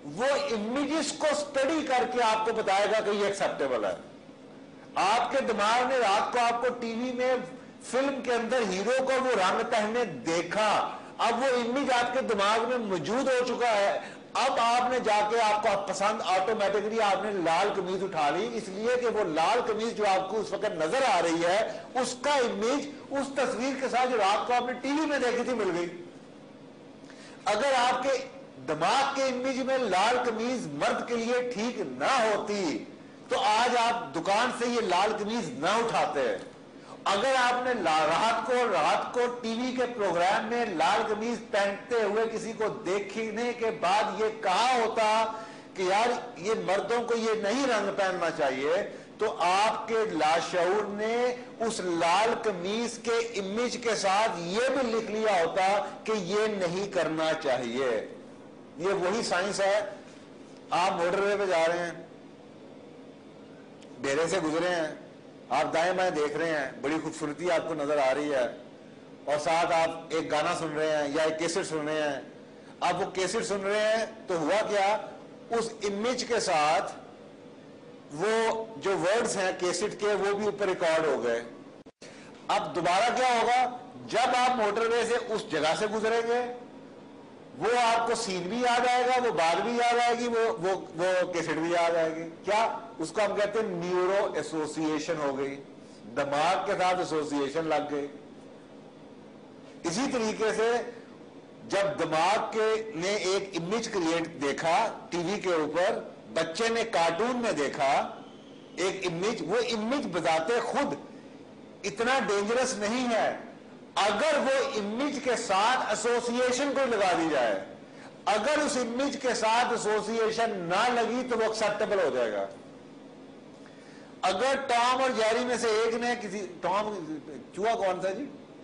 وہ امیجز کو اسٹڈی کر کے آپ کو بتائے گا کہ یہ ایکسیپٹیبل ہے. آپ کے دماغ نے رات کو آپ کو ٹی وی میں فلم کے اندر ہیرو کو وہ رنگ پہنے دیکھا, اب وہ امیج آپ کے دماغ میں موجود ہو چکا ہے. اب آپ نے جا کے آپ کو پسند آٹومیٹکلی آپ نے لال قمیض اٹھا لی, اس لیے کہ وہ لال قمیض جو آپ کو اس وقت نظر آ رہی ہے اس کا امیج اس تصویر کے ساتھ جو رات کو آپ نے ٹی وی میں دیکھی تھی مل گئی. اگر آپ کے دماغ کے امیج میں لال قمیض مرد کے لیے ٹھیک نہ ہوتی تو آج آپ دکان سے یہ لال قمیض نہ اٹھاتے. اگر آپ نے رات کو ٹی وی کے پروگرام میں لال قمیض پہنتے ہوئے کسی کو دیکھنے کے بعد یہ کہا ہوتا کہ یار یہ مردوں کو یہ نہیں رنگ پہننا چاہیے, تو آپ کے لاشعور نے اس لال قمیض کے امیج کے ساتھ یہ بھی لکھ لیا ہوتا کہ یہ نہیں کرنا چاہیے. یہ وہی سائنس ہے. آپ موٹر وے پہ جا رہے ہیں, ڈیرے سے گزرے ہیں, آپ دائیں بائیں دیکھ رہے ہیں, بڑی خوبصورتی آپ کو نظر آ رہی ہے, اور ساتھ آپ ایک گانا سن رہے ہیں یا ایک کیسٹ سن رہے ہیں. آپ وہ کیسٹ سن رہے ہیں تو ہوا کیا, اس امیج کے ساتھ وہ جو ورڈز ہیں کیسٹ کے وہ بھی اوپر ریکارڈ ہو گئے. اب دوبارہ کیا ہوگا, جب آپ موٹر وے سے اس جگہ سے گزریں گے وہ آپ کو سین بھی یاد آئے گا, وہ بات بھی یاد آئے گی, وہ کیسٹ بھی یاد آئے گی. کیا اس کو ہم کہتے ہیں نیورو ایسوسیشن ہو گئی, دماغ کے ساتھ ایسوسیشن لگ گئی. اسی طریقے سے جب دماغ کے نے ایک امیج کریٹ دیکھا ٹی وی کے اوپر, بچے نے کارٹون میں دیکھا ایک امیج, وہ امیج بذات خود اتنا ڈینجرس نہیں ہے اگر وہ امیج کے ساتھ ایسوسیشن کو لگا دی جائے. اگر اس امیج کے ساتھ ایسوسیشن نہ لگی تو وہ ایکسیپٹیبل ہو جائے گا. اگر ٹام اور جیری میں سے ایک نے کسی, ٹام چوہا کون تھا جی,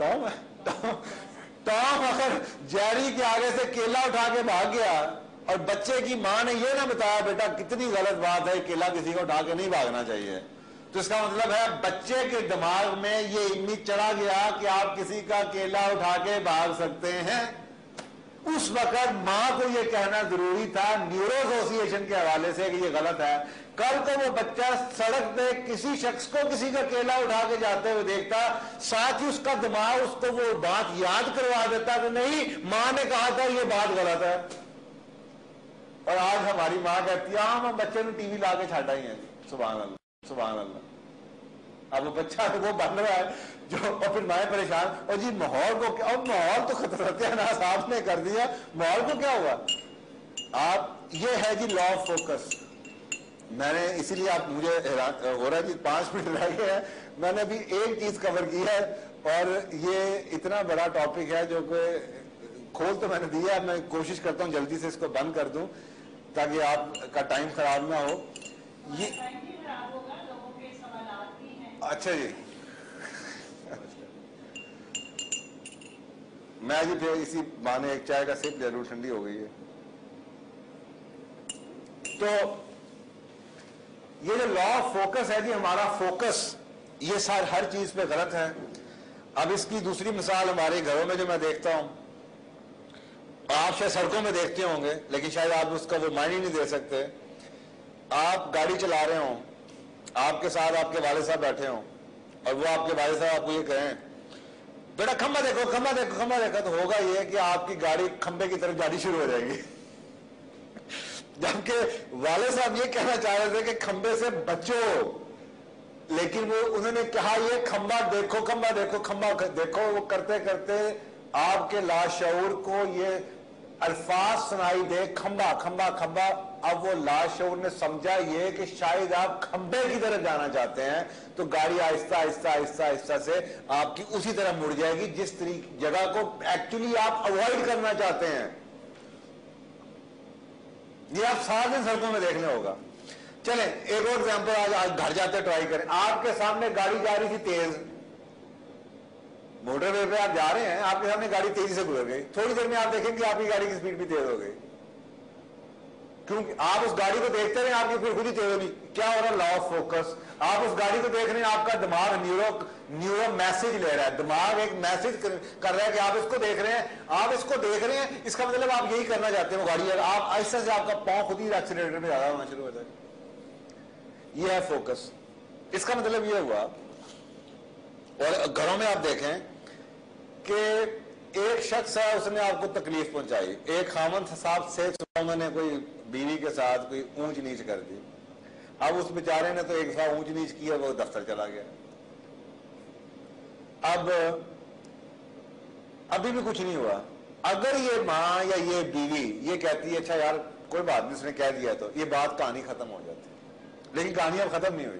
ٹام اگر جیری کے آگے سے کیلا اٹھا کے بھاگ گیا اور بچے کی ماں نے یہ نہ بتایا بیٹا کتنی غلط بات ہے, کیلا کسی کو اٹھا کے نہیں بھاگنا چاہیے, تو اس کا مطلب ہے بچے کے دماغ میں یہ امیج چڑھا گیا کہ آپ کسی کا کیلا اٹھا کے بھاگ سکتے ہیں. اس وقت ماں کو یہ کہنا ضروری تھا نیورو ایسوسیشن کے حوالے سے کہ یہ غلط ہے. کل کو وہ بچہ سڑک پہ کسی شخص کو کسی کا کیلا اٹھا کے جاتے ہوئے دیکھتا, ساتھ ہی اس کا دماغ اس کو وہ بات یاد کروا دیتا کہ نہیں ماں نے کہا تھا یہ بات غلط ہے. اور آج ہماری ماں کہتی ہے ہم بچے نے ٹی وی لا کے چھاٹا ہی ہے. سبحان اللہ سبحان اللہ. اب وہ بچہ وہ بن رہا ہے جو, اور پھر مائیں پریشان, اور جی ماحول کو کیا, اور ماحول تو خطرت اناس آپ نے کر دیا, ماحول کو کیا ہوا. آپ یہ ہے جی لا آف فوکس. میں نے اسی لیے آپ مجھے ہو رہا ہے جی 5 منٹ رہ گئے ہیں, میں نے ابھی ایک چیز کور کی ہے, اور یہ اتنا بڑا ٹاپک ہے جو کہ کھول تو میں نے دیا, میں کوشش کرتا ہوں جلدی سے اس کو بند کر دوں تاکہ آپ کا ٹائم خراب نہ ہو. یہ اچھا جی, میں جی پھر اسی بہانے ایک چائے کا سپ لے لوں, ٹھنڈی ہو گئی ہے. تو یہ جو لا آف فوکس ہے جی, ہمارا فوکس یہ ہر چیز پہ غلط ہے. اب اس کی دوسری مثال ہمارے گھروں میں جو میں دیکھتا ہوں, آپ شاید سڑکوں میں دیکھتے ہوں گے لیکن شاید آپ اس کا وہ معنی نہیں دے سکتے. آپ گاڑی چلا رہے ہوں, آپ کے ساتھ آپ کے والد صاحب بیٹھے ہوں, اور وہ آپ کے والد صاحب آپ کو یہ کہیں بیٹا کھمبا دیکھو کھمبا دیکھو کھمبا دیکھو, تو ہوگا یہ کہ آپ کی گاڑی کھمبے کی طرف جانی شروع ہو جائے گی. جبکہ والد صاحب یہ کہنا چاہ رہے تھے کہ کھمبے سے بچو, لیکن وہ انہوں نے کہا یہ کھمبا دیکھو کھمبا دیکھو کھمبا دیکھو. وہ کرتے کرتے آپ کے لاشعور کو یہ الفاظ سنائی دے کھمبا کھمبا کھمبا. اب وہ لاشعور نے سمجھا یہ کہ شاید آپ کھمبے کی طرف جانا چاہتے ہیں, تو گاڑی آہستہ آہستہ آہستہ آہستہ سے آپ کی اسی طرح مڑ جائے گی جس جگہ کو ایکچولی آپ اوائڈ کرنا چاہتے ہیں. یہ آپ سارے دن سڑکوں میں دیکھنے ہوگا. چلیں ایک اور ایگزامپل, آج گھر جاتے ٹرائی کریں. آپ کے سامنے گاڑی جا رہی تھی تیز, موٹر وے پہ آپ جا رہے ہیں, آپ کے سامنے گاڑی تیزی سے گزر گئی, تھوڑی دیر میں آپ دیکھیں کہ آپ کی گاڑی کی سپیڈ بھی تیز ہو گئی. کیونکہ آپ اس گاڑی کو دیکھتے رہے، آپ کی پھر خود ہی تیز ہونی. کیا ہو رہا ہے؟ Law of focus. آپ اس گاڑی کو دیکھ رہے ہیں، آپ کا دماغ نیورو میسج لے رہا ہے، دماغ ایک میسج کر رہا ہے کہ آپ اس کو دیکھ رہے ہیں، آپ اس کو دیکھ رہے ہیں، اس کا مطلب آپ یہی کرنا چاہتے ہیں. وہ گاڑی آپ آہستہ سے آپ کا پاؤں خود ہی ایکسیلیٹر پہ زیادہ ہونا شروع ہو جائے. یہ ہے فوکس. اس کا مطلب یہ ہوا. اور گھروں میں آپ دیکھیں کہ ایک شخص ہے، اس نے آپ کو تکلیف پہنچائی. ایک خاوند صاحب سے انہوں نے کوئی بیوی کے ساتھ کوئی اونچ نیچ کر دی. اب اس بیچارے نے تو ایک دفعہ اونچ نیچ کیا، وہ دفتر چلا گیا. اب ابھی بھی کچھ نہیں ہوا. اگر یہ ماں یا یہ بیوی یہ کہتی ہے اچھا یار کوئی بات نہیں، اس نے کہہ دیا، تو یہ بات کہانی ختم ہو جاتی. لیکن کہانی اب ختم نہیں ہوئی.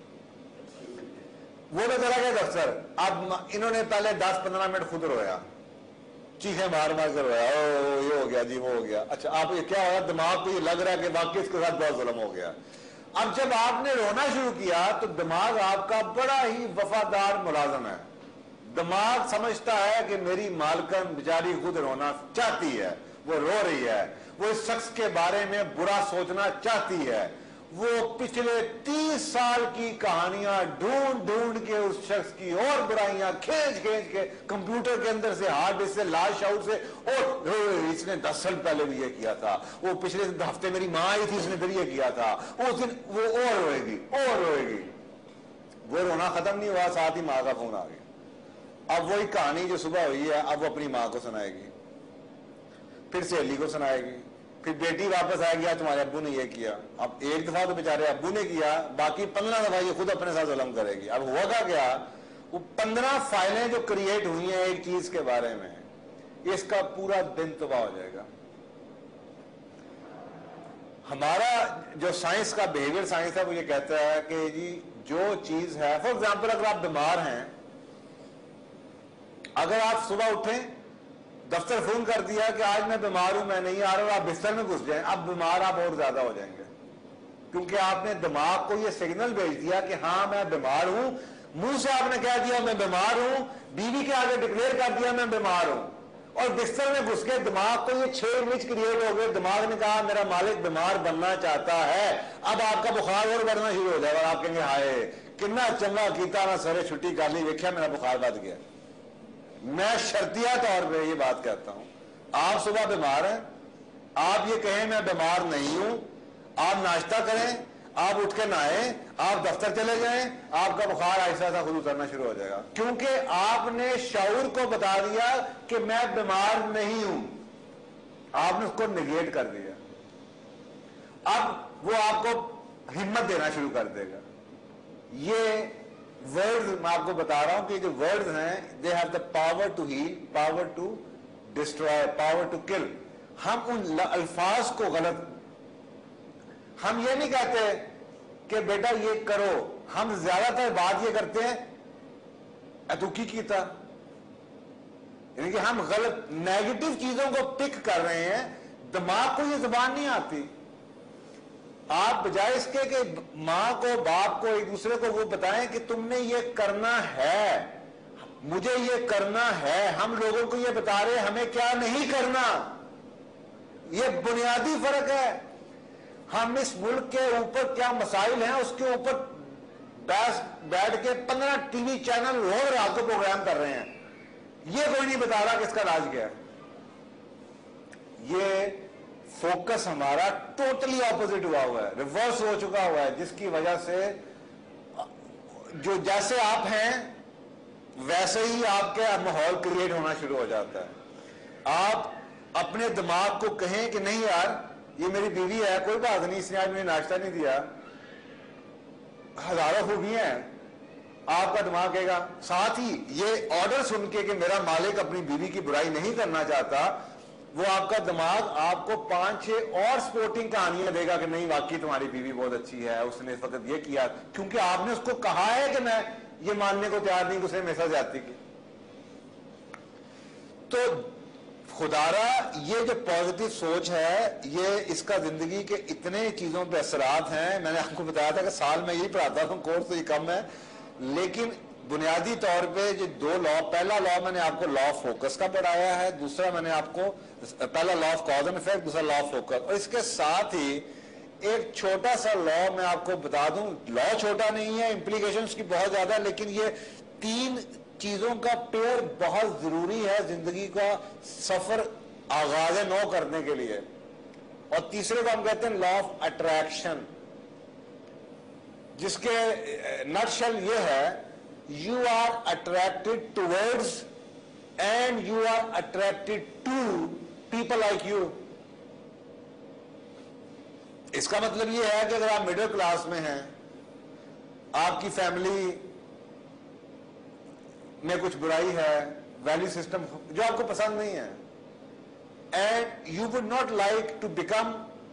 وہ تو چلا گیا دفتر. اب انہوں نے پہلے 10-15 منٹ خود رویا، چیخیں مار مار کر رویا، او یہ ہو گیا جی وہ ہو گیا. اچھا آپ یہ کیا ہوا؟ دماغ کو یہ لگ رہا ہے کہ واقعی اس کے ساتھ بہت ظلم ہو گیا. اب جب آپ نے رونا شروع کیا تو دماغ آپ کا بڑا ہی وفادار ملازم ہے. دماغ سمجھتا ہے کہ میری مالکن بیچاری خود رونا چاہتی ہے، وہ رو رہی ہے، وہ اس شخص کے بارے میں برا سوچنا چاہتی ہے. وہ پچھلے 30 سال کی کہانیاں ڈھونڈ ڈھونڈ کے اس شخص کی اور برائیاں کھینچ کھینچ کے کمپیوٹر کے اندر سے، ہارڈ ڈسک سے، لاش شعور سے، اور اس نے 10 سال پہلے بھی یہ کیا تھا، وہ پچھلے ہفتے میری ماں آئی تھی اس نے پھر یہ کیا تھا، اس دن وہ اور روئے گی اور روئے گی. وہ رونا ختم نہیں ہوا، ساتھ ہی ماں کا فون آ گیا. اب وہی کہانی جو صبح ہوئی ہے اب وہ اپنی ماں کو سنائے گی، پھر سہیلی کو سنائے گی، پھر بیٹی واپس آئے گی تمہارے ابو نے یہ کیا. اب ایک دفعہ تو بیچارے ابو نے کیا، باقی 15 دفعہ یہ خود اپنے ساتھ ظلم کرے گی. اب ہوگا کیا؟ وہ 15 فائلیں جو کریٹ ہوئی ہیں ایک چیز کے بارے میں، اس کا پورا دن تباہ ہو جائے گا. ہمارا جو سائنس کا بیہیویئر سائنس ہے وہ یہ کہتا ہے کہ جی جو چیز ہے، فار ایگزامپل اگر آپ بیمار ہیں، اگر آپ صبح اٹھیں، دفتر فون کر دیا کہ آج میں بیمار ہوں میں نہیں آ رہا، اور آپ بستر میں گھس جائیں، اب بیمار آپ اور زیادہ ہو جائیں گے. کیونکہ آپ نے دماغ کو یہ سگنل بھیج دیا کہ ہاں میں بیمار ہوں. منہ سے آپ نے کہہ دیا میں بیمار ہوں، بیوی کے آگے ڈکلیئر کر دیا میں بیمار ہوں، اور بستر میں گھس کے دماغ کو یہ 6 امیج کریٹ ہو گئے. دماغ نے کہا میرا مالک بیمار بننا چاہتا ہے. اب آپ کا بخار اور بڑھنا شروع ہو جائے گا، اور آپ کہیں گے ہائے کتنا چنگا کیتا نہ سرے چھٹی کر لی، دیکھا میرا بخار بڑھ گیا. میں شرطیہ طور پہ یہ بات کہتا ہوں، آپ صبح بیمار ہیں، آپ یہ کہیں میں بیمار نہیں ہوں، آپ ناشتہ کریں، آپ اٹھ کے نہائیں، آپ دفتر چلے جائیں، آپ کا بخار آہستہ آہستہ خود اترنا شروع ہو جائے گا. کیونکہ آپ نے شعور کو بتا دیا کہ میں بیمار نہیں ہوں، آپ نے اس کو نگیٹ کر دیا. اب وہ آپ کو ہمت دینا شروع کر دے گا. یہ ورڈز میں آپ کو بتا رہا ہوں کہ جو ورڈز ہیں they have the power to heal, power to destroy, power to kill. ہم ان الفاظ کو غلط، ہم یہ نہیں کہتے کہ بیٹا یہ کرو، ہم زیادہ تر بات یہ کرتے ہیں تو کی کیتا، یعنی کہ ہم غلط نیگیٹو چیزوں کو پک کر رہے ہیں. دماغ کو یہ زبان نہیں آتی. آپ بجائے اس کے کہ ماں کو باپ کو ایک دوسرے کو وہ بتائیں کہ تم نے یہ کرنا ہے، مجھے یہ کرنا ہے، ہم لوگوں کو یہ بتا رہے ہمیں کیا نہیں کرنا. یہ بنیادی فرق ہے. ہم اس ملک کے اوپر کیا مسائل ہیں اس کے اوپر بیٹھ کے 15 ٹی وی چینل روز رات کو پروگرام کر رہے ہیں. یہ کوئی نہیں بتا رہا کہ اس کا علاج کیا ہے. یہ فوکس ہمارا ٹوٹلی اپوزٹ ہوا ہوا ہے، ریورس ہو چکا ہوا ہے، جس کی وجہ سے جو جیسے آپ ہیں ویسے ہی آپ کے ماحول کریٹ ہونا شروع ہو جاتا ہے. آپ اپنے دماغ کو کہیں کہ نہیں یار یہ میری بیوی ہے، کوئی بات نہیں، اس نے آج مجھے ناشتہ نہیں دیا، ہزاروں خوبیاں ہیں، آپ کا دماغ کہے گا. ساتھ ہی یہ آرڈر سن کے کہ میرا مالک اپنی بیوی کی برائی نہیں کرنا چاہتا، وہ آپ کا دماغ آپ کو 5-6 اور سپورٹنگ کہانیاں دے گا کہ نہیں واقعی تمہاری بیوی بہت اچھی ہے، اس نے اس وقت یہ کیا، کیونکہ آپ نے اس کو کہا ہے کہ میں یہ ماننے کو تیار نہیں کہ اس نے میرے ساتھ زیادتی کی. تو خدارا یہ جو پازیٹو سوچ ہے یہ اس کا زندگی کے اتنے چیزوں پہ اثرات ہیں. میں نے آپ کو بتایا تھا کہ سال میں یہی پڑھاتا ہوں، کورس تو یہ کم ہے، لیکن بنیادی طور پہ جو دو لا، پہلا لا میں نے آپ کو لا آف فوکس کا پڑھایا ہے، دوسرا میں نے آپ کو پہلا law of cause and effect, دوسرا لا آف فوکس، اور اس کے ساتھ ہی ایک چھوٹا سا لا میں آپ کو بتا دوں، لا چھوٹا نہیں ہے، امپلیکیشنز کی بہت زیادہ، لیکن یہ 3 چیزوں کا پیئر بہت ضروری ہے زندگی کا سفر آغاز نو کرنے کے لیے، اور تیسرے کو ہم کہتے ہیں لا آف اٹریکشن، جس کے نٹ شل یہ ہے، you are attracted towards and you are attracted to people like you. اس کا مطلب یہ ہے کہ اگر آپ مڈل کلاس میں ہیں، آپ کی فیملی میں کچھ برائی ہے، ویلیو سسٹم جو آپ کو پسند نہیں ہے، and you would not like to become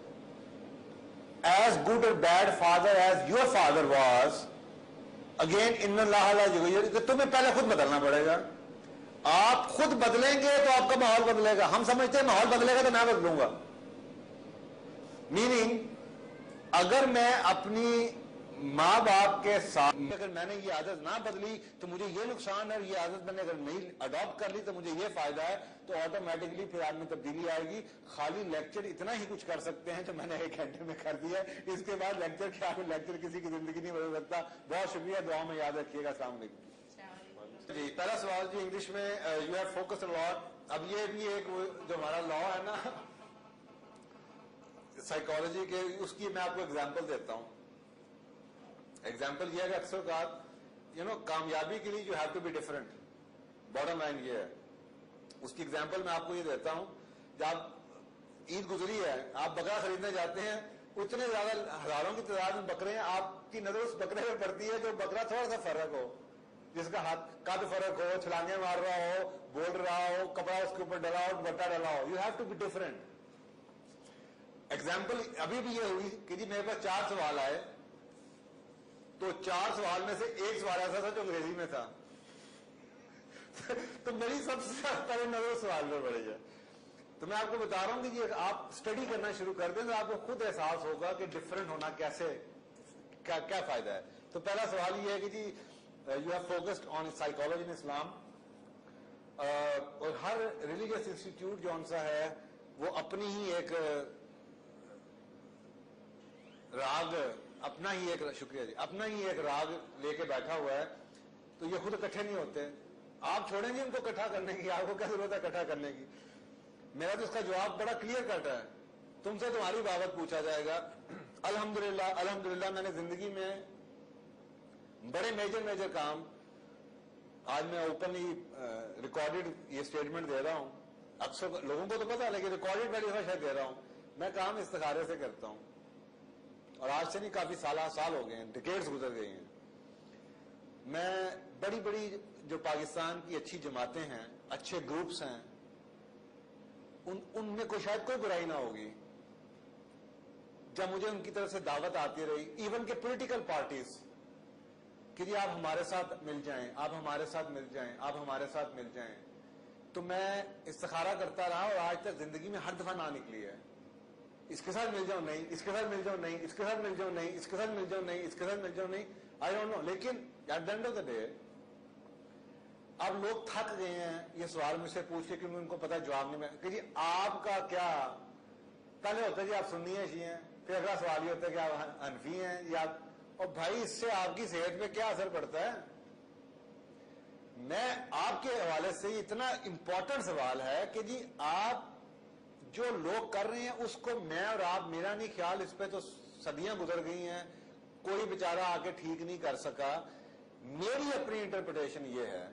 as good or bad father as your father was, again ان اللہ لا یغیر، کہ تمہیں پہلے خود بدلنا پڑے گا، آپ خود بدلیں گے تو آپ کا ماحول بدلے گا۔ ہم سمجھتے ہیں ماحول بدلے گا تو میں بدلوں گا، میننگ اگر میں اپنی ماں باپ کے ساتھ اگر میں نے یہ عادت نہ بدلی تو مجھے یہ نقصان ہے، یہ عادت میں نے اگر نہیں اڈاپٹ کر لی تو مجھے یہ فائدہ ہے، تو آٹومیٹکلی پھر آپ میں تبدیلی آئے گی۔ خالی لیکچر اتنا ہی کچھ کر سکتے ہیں جو میں نے 1 گھنٹے میں کر دیا ہے، اس کے بعد لیکچر کیا ہے، لیکچر کسی کی زندگی نہیں بدل سکتا۔ بہت شکریہ، دعا میں یاد رکھیے گا۔ السلام علیکم۔ جی پہلا سوال جی انگلش میں، یو ہیو فوکس لاٹ، اب یہ بھی ایک جو ہمارا لا ہے نا سائیکالوجی کے، اس کی میں آپ کو اگزامپل دیتا ہوں۔ ایگزامپل یہ ہے کہ اکثر اوقات کامیابی کے لیے you have to be different, bottom line یہ ہے۔ اس کی ایگزامپل میں آپ کو یہ دیتا ہوں، جب عید گزری ہے، آپ بکرا خریدنے جاتے ہیں، اتنے زیادہ ہزاروں کی تعداد میں بکرے ہیں، آپ کی نظر اس بکرے پہ پڑتی ہے جو بکرا تھوڑا سا فرق ہو، جس کا ہاتھ قد فرق ہو، چھلانگیں مار رہا ہو، بول رہا ہو، کپڑا اس کے اوپر ڈلا ہو، دوپٹہ ڈلا ہو، you have to be different. Example ابھی بھی یہ ہوئی کہ جی میرے پاس 4 سوال آئے، تو 4 سوال میں سے ایک سوال ایسا تھا جو انگریزی میں تھا تو میری سب سے پہلے نظر سوال میں پڑی ہے۔ تو میں آپ کو بتا رہا ہوں کہ جی آپ اسٹڈی کرنا شروع کر دیں تو آپ کو خود احساس ہوگا کہ ڈفرنٹ ہونا کیسے، کیا فائدہ ہے۔ تو پہلا سوال یہ ہے کہ جی you have focused on psychology in Islam, اور ہر ریلیجیس انسٹیٹیوٹ جو سا ہے وہ اپنی ہی ایک راگ، اپنا ہی ایک، شکریہ جی، اپنا ہی ایک راگ لے کے بیٹھا ہوا ہے، تو یہ خود اکٹھے نہیں ہوتے۔ آپ چھوڑیں گے ان کو اکٹھا کرنے کی، آپ کو کیا ضرورت ہے اکٹھا کرنے کی؟ میرا تو اس کا جواب بڑا کلیئر کٹ ہے، تم سے تمہاری بابت پوچھا جائے گا۔ الحمدللہ میں نے زندگی میں بڑے میجر کام، آج میں اوپنلی ریکارڈڈ یہ اسٹیٹمنٹ دے رہا ہوں، اکثر لوگوں کو تو پتا ہے لیکن ریکارڈڈ بڑی شاید دے رہا ہوں، میں کام استخارے سے کرتا ہوں، اور آج سے نہیں کافی سال ہو گئے ہیں، ڈیکیڈز گزر گئی ہیں۔ میں بڑی جو پاکستان کی اچھی جماعتیں ہیں، اچھے گروپس ہیں، ان میں شاید کوئی برائی نہ ہوگی، جب مجھے ان کی طرف سے دعوت آتی رہی، ایون کہ پولیٹیکل پارٹیز، کہ جی آپ ہمارے ساتھ مل جائیں، آپ ہمارے ساتھ مل جائیں، آپ ہمارے ساتھ مل جائیں، تو میں استخارہ کرتا رہا، اور آج تک زندگی میں ہر دفعہ نہ نکلی ہے۔ اس کے ساتھ مل جاؤ نہیں، اس کے ساتھ مل جاؤ نہیں، اس کے ساتھ مل جاؤ نہیں، اس کے ساتھ مل جاؤ نہیں، اس کے ساتھ مل جاؤ نہیں، آئی ڈونٹ نو۔ لیکن at the end of the day اب لوگ تھک گئے ہیں یہ سوال مجھ سے پوچھ کے، کیونکہ ان کو پتا جواب نہیں، میں کہ جی آپ کا کیا، پہلے ہوتا ہے جی آپ سنی ہیں شیعہ ہیں، پھر اگلا سوال یہ ہوتا ہے کہ آپ حنفی ہیں یا، اور بھائی اس سے آپ کی صحت پہ کیا اثر پڑتا ہے؟ میں آپ کے حوالے سے اتنا امپورٹنٹ سوال ہے کہ جی آپ جو لوگ کر رہے ہیں اس کو میں اور آپ، میرا نہیں خیال، اس پہ تو صدیاں گزر گئی ہیں، کوئی بیچارہ آ کے ٹھیک نہیں کر سکا۔ میری اپنی انٹرپریٹیشن یہ ہے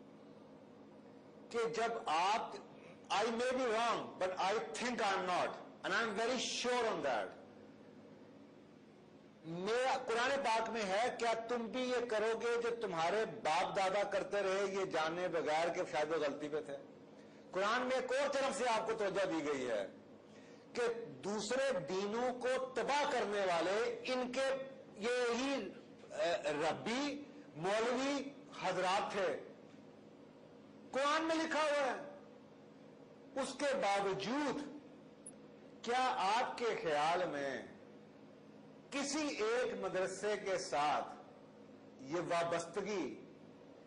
کہ جب آپ، I may be wrong but I think I am not and I am very sure on that, میرا قرآن پاک میں ہے، کیا تم بھی یہ کرو گے جو تمہارے باپ دادا کرتے رہے، یہ جانے بغیر کہ شاید وہ غلطی پہ تھے؟ قرآن میں ایک اور طرف سے آپ کو توجہ دی گئی ہے کہ دوسرے دینوں کو تباہ کرنے والے ان کے یہی ربی مولوی حضرات تھے، قرآن میں لکھا ہوا ہے۔ اس کے باوجود کیا آپ کے خیال میں کسی ایک مدرسے کے ساتھ یہ وابستگی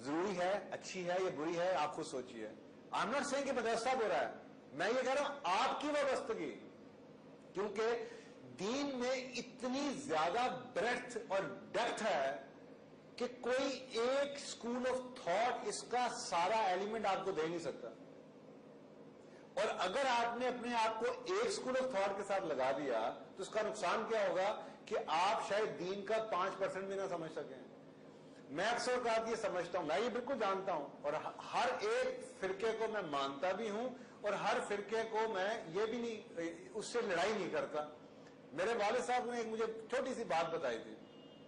ضروری ہے, اچھی ہے یا بری ہے, آپ خود سوچیے. I'm not saying کہ مدرسہ برا ہے, میں یہ کہہ رہا ہوں آپ کی وابستگی, کیونکہ دین میں اتنی زیادہ بریڈتھ اور ڈیپتھ ہے کہ کوئی ایک اسکول آف تھاٹ اس کا سارا ایلیمنٹ آپ کو دے نہیں سکتا. اور اگر آپ نے اپنے آپ کو ایک اسکول آف تھاٹ کے ساتھ لگا دیا تو اس کا نقصان کیا ہوگا کہ آپ شاید دین کا 5% بھی نہ سمجھ سکیں. میں اکثر اوقات یہ سمجھتا ہوں, میں یہ بالکل جانتا ہوں, اور ہر ایک فرقے کو میں مانتا بھی ہوں, اور ہر فرقے کو میں یہ بھی نہیں, اس سے لڑائی نہیں کرتا. میرے والد صاحب نے ایک مجھے چھوٹی سی بات بتائی تھی,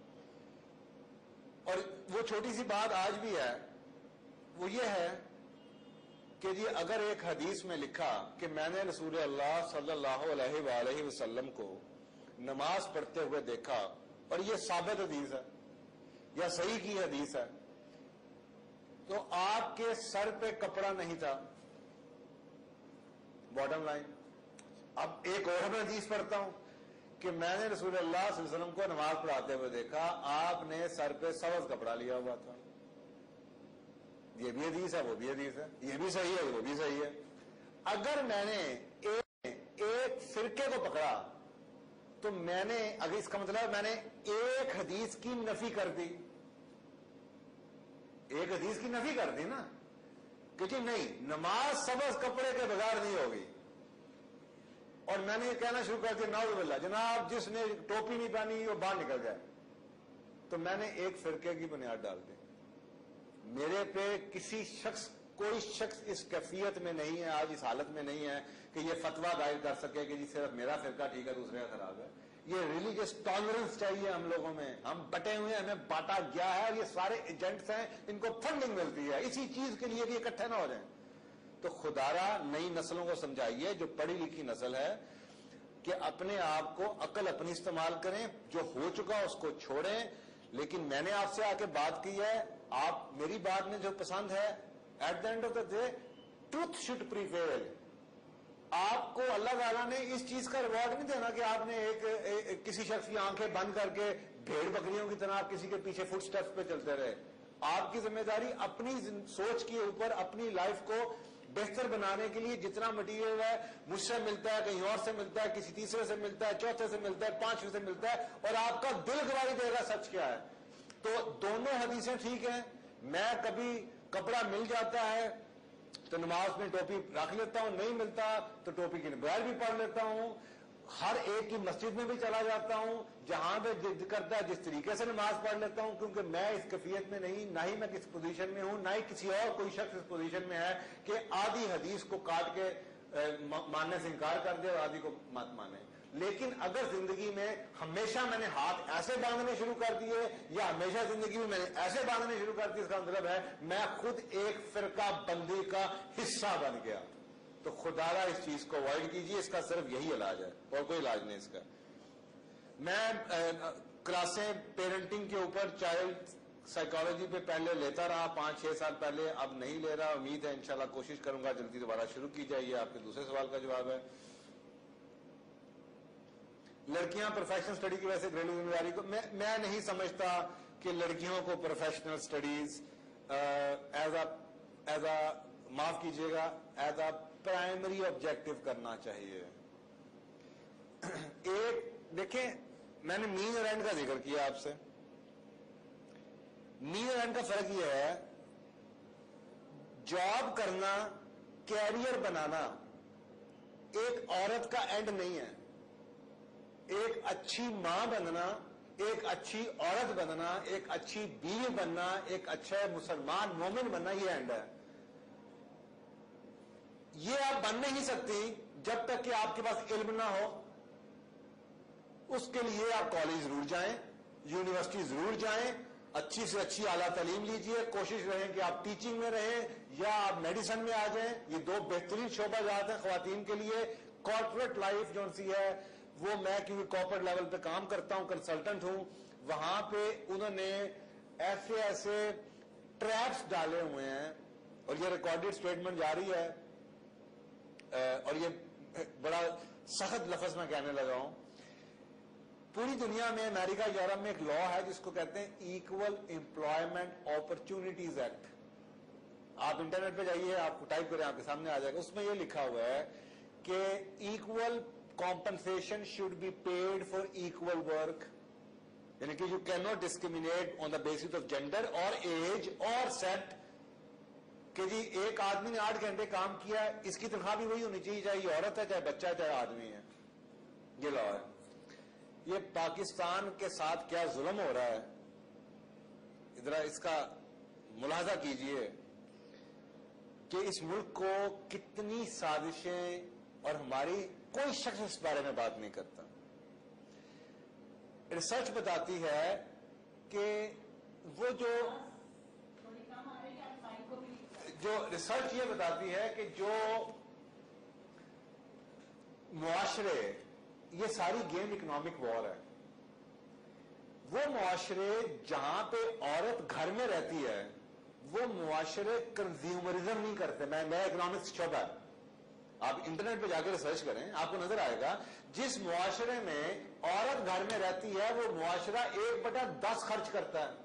اور وہ چھوٹی سی بات آج بھی ہے. وہ یہ ہے کہ جی اگر ایک حدیث میں لکھا کہ میں نے رسول اللہ صلی اللہ علیہ وآلہ وسلم کو نماز پڑھتے ہوئے دیکھا, اور یہ ثابت حدیث ہے یا صحیح کی حدیث ہے, تو آپ کے سر پہ کپڑا نہیں تھا, باٹم لائن. اب ایک اور میں حدیث پڑھتا ہوں کہ میں نے رسول اللہ صلی اللہ علیہ وسلم کو نماز پڑھاتے ہوئے دیکھا, آپ نے سر پہ سبز کپڑا لیا ہوا تھا. یہ بھی حدیث ہے, وہ بھی حدیث ہے, یہ بھی صحیح ہے, وہ بھی صحیح ہے. اگر میں نے ایک فرقے کو پکڑا تو میں نے, اگر اس کا مطلب میں نے ایک حدیث کی نفی کر دی, ایک حدیث کی نفی کر دی نا, کہ جی نہیں نماز سبز کپڑے کے بغیر نہیں ہوگی, اور میں نے یہ کہنا شروع کر دیا نعوذ باللہ جناب جس نے ٹوپی نہیں پہنی وہ باہر نکل جائے, تو میں نے ایک فرقے کی بنیاد ڈال دی. میرے پہ کسی شخص, کوئی شخص اس کیفیت میں نہیں ہے, آج اس حالت میں نہیں ہے کہ یہ فتویٰ دائر کر سکے کہ جی صرف میرا فرقہ ٹھیک ہے دوسرے کا خراب ہے. یہ ریلیجس ٹالرنس چاہیے ہم لوگوں میں, ہم بٹے ہوئے ہیں, ہمیں بانٹا گیا ہے, اور یہ سارے ایجنٹس ہیں, ان کو فنڈنگ ملتی ہے, اسی چیز کے لیے بھی اکٹھے نہ ہو جائیں. تو خدارا نئی نسلوں کو سمجھائیے جو پڑھی لکھی نسل ہے کہ اپنے آپ کو عقل اپنی استعمال کریں, جو ہو چکا اس کو چھوڑیں. لیکن میں نے آپ سے آ کے بات کی ہے, آپ میری بات میں جو پسند ہے, at the end of the day truth should prevail. آپ کو اللہ تعالیٰ نے اس چیز کا ریوارڈ نہیں دینا کہ آپ نے ایک کسی شخص کی آنکھیں بند کر کے بھیڑ بکریوں کی طرح آپ کسی کے پیچھے فٹ سٹیپس پہ چلتے رہے. آپ کی ذمہ داری اپنی سوچ کے اوپر اپنی لائف کو بہتر بنانے کے لیے جتنا مٹیریل ہے مجھ سے ملتا ہے, کہیں اور سے ملتا ہے, کسی تیسرے سے ملتا ہے, چوتھے سے ملتا ہے, پانچویں سے ملتا ہے, اور آپ کا دل گواہی دے گا سچ کیا ہے. تو دونوں حدیثیں ٹھیک ہیں. میں کبھی کپڑا مل جاتا ہے تو نماز میں ٹوپی رکھ لیتا ہوں, نہیں ملتا تو ٹوپی کی بغیر بھی پڑھ لیتا ہوں. ہر ایک کی مسجد میں بھی چلا جاتا ہوں, جہاں پہ جد کرتا ہے جس طریقے سے نماز پڑھ لیتا ہوں, کیونکہ میں اس کیفیت میں نہیں, نہ ہی میں کس پوزیشن میں ہوں, نہ ہی کسی اور کوئی شخص اس پوزیشن میں ہے کہ آدھی حدیث کو کاٹ کے ماننے سے انکار کر دے اور آدھی کو مت مانے. لیکن اگر زندگی میں ہمیشہ میں نے ہاتھ ایسے باندھنے شروع کر دیے, یا ہمیشہ زندگی میں میں نے ایسے باندھنے شروع کر دیے, اس کا مطلب ہے میں خود ایک فرقہ بندی کا حصہ بن گیا. تو خدارا اس چیز کو اوائڈ کیجیے, اس کا صرف یہی علاج ہے, اور کوئی علاج نہیں اس کا. میں کلاسیں پیرنٹنگ کے اوپر چائلڈ سائیکالوجی پہ پہلے لیتا رہا 5-6 سال پہلے, اب نہیں لے رہا. امید ہے انشاءاللہ کوشش کروں گا جلدی دوبارہ شروع کی جائے. یہ آپ کے دوسرے سوال کا جواب ہے. لڑکیاں پروفیشنل اسٹڈی کی وجہ سے گھریلو ذمہ داری کو, میں نہیں سمجھتا کہ لڑکیوں کو پروفیشنل اسٹڈیز ایز اے معاف کیجیے گا ایز اے پرائمری آبجیکٹو کرنا چاہیے. ایک دیکھیں, میں نے مین اور اینڈ کا ذکر کیا آپ سے. مین اور اینڈ کا فرق یہ ہے, جاب کرنا, کیریئر بنانا ایک عورت کا اینڈ نہیں ہے. ایک اچھی ماں بننا, ایک اچھی عورت بننا, ایک اچھی بیوی بننا, ایک اچھا مسلمان مومن بننا, یہ اینڈ ہے. یہ آپ بن نہیں سکتی جب تک کہ آپ کے پاس علم نہ ہو. اس کے لیے آپ کالج ضرور جائیں, یونیورسٹی ضرور جائیں, اچھی سے اچھی اعلیٰ تعلیم لیجئے, کوشش رہیں کہ آپ ٹیچنگ میں رہیں یا آپ میڈیسن میں آ جائیں. یہ 2 بہترین شعبہ جات ہیں خواتین کے لیے. کارپوریٹ لائف جو سی ہے وہ, میں کیونکہ کارپوریٹ لیول پہ کام کرتا ہوں, کنسلٹنٹ ہوں, وہاں پہ انہوں نے ایسے ٹریپس ڈالے ہوئے ہیں, اور یہ ریکارڈڈ اسٹیٹمنٹ جاری ہے, اور یہ بڑا سخت لفظ میں کہنے لگا ہوں. पूरी दुनिया में, अमेरिका, यूरोप में एक लॉ है जिसको कहते हैं इक्वल एम्प्लॉयमेंट अपॉर्चुनिटीज एक्ट। आप इंटरनेट पे जाइए, आपको टाइप करें, आपके सामने आ जाएगा। उसमें यह लिखा हुआ है कि equal compensation should be paid for equal work, यानी कि you can not discriminate on the basis of gender और एज और सेक्स, कि जी एक आदमी ने 8 घंटे काम किया, इसकी तनख्वाह भी वही होनी चाहिए, चाहे ये औरत है, चाहे बच्चा है, चाहे आदमी है। ये लॉ है। ये पाकिस्तान के साथ क्या जुल्म हो रहा है, इधर इसका मुलाजा कीजिए कि इस मुल्क को कितनी साजिशें, और हमारी कोई शख्स इस बारे में बात नहीं करता। रिसर्च बताती है कि वो जो रिसर्च ये बताती है कि जो मुआशरे, ये सारी गेम इकोनॉमिक वॉर है। वो मुआशरे जहां पे औरत घर में रहती है, वो मुआशरे कंज्यूमरिज्म नहीं करते। मेरा इकोनॉमिक्स शोबा है, आप इंटरनेट पे जाकर रिसर्च करें, आपको नजर आएगा जिस मुआशरे में औरत घर में रहती है वो मुआशरा 1/10 खर्च करता है।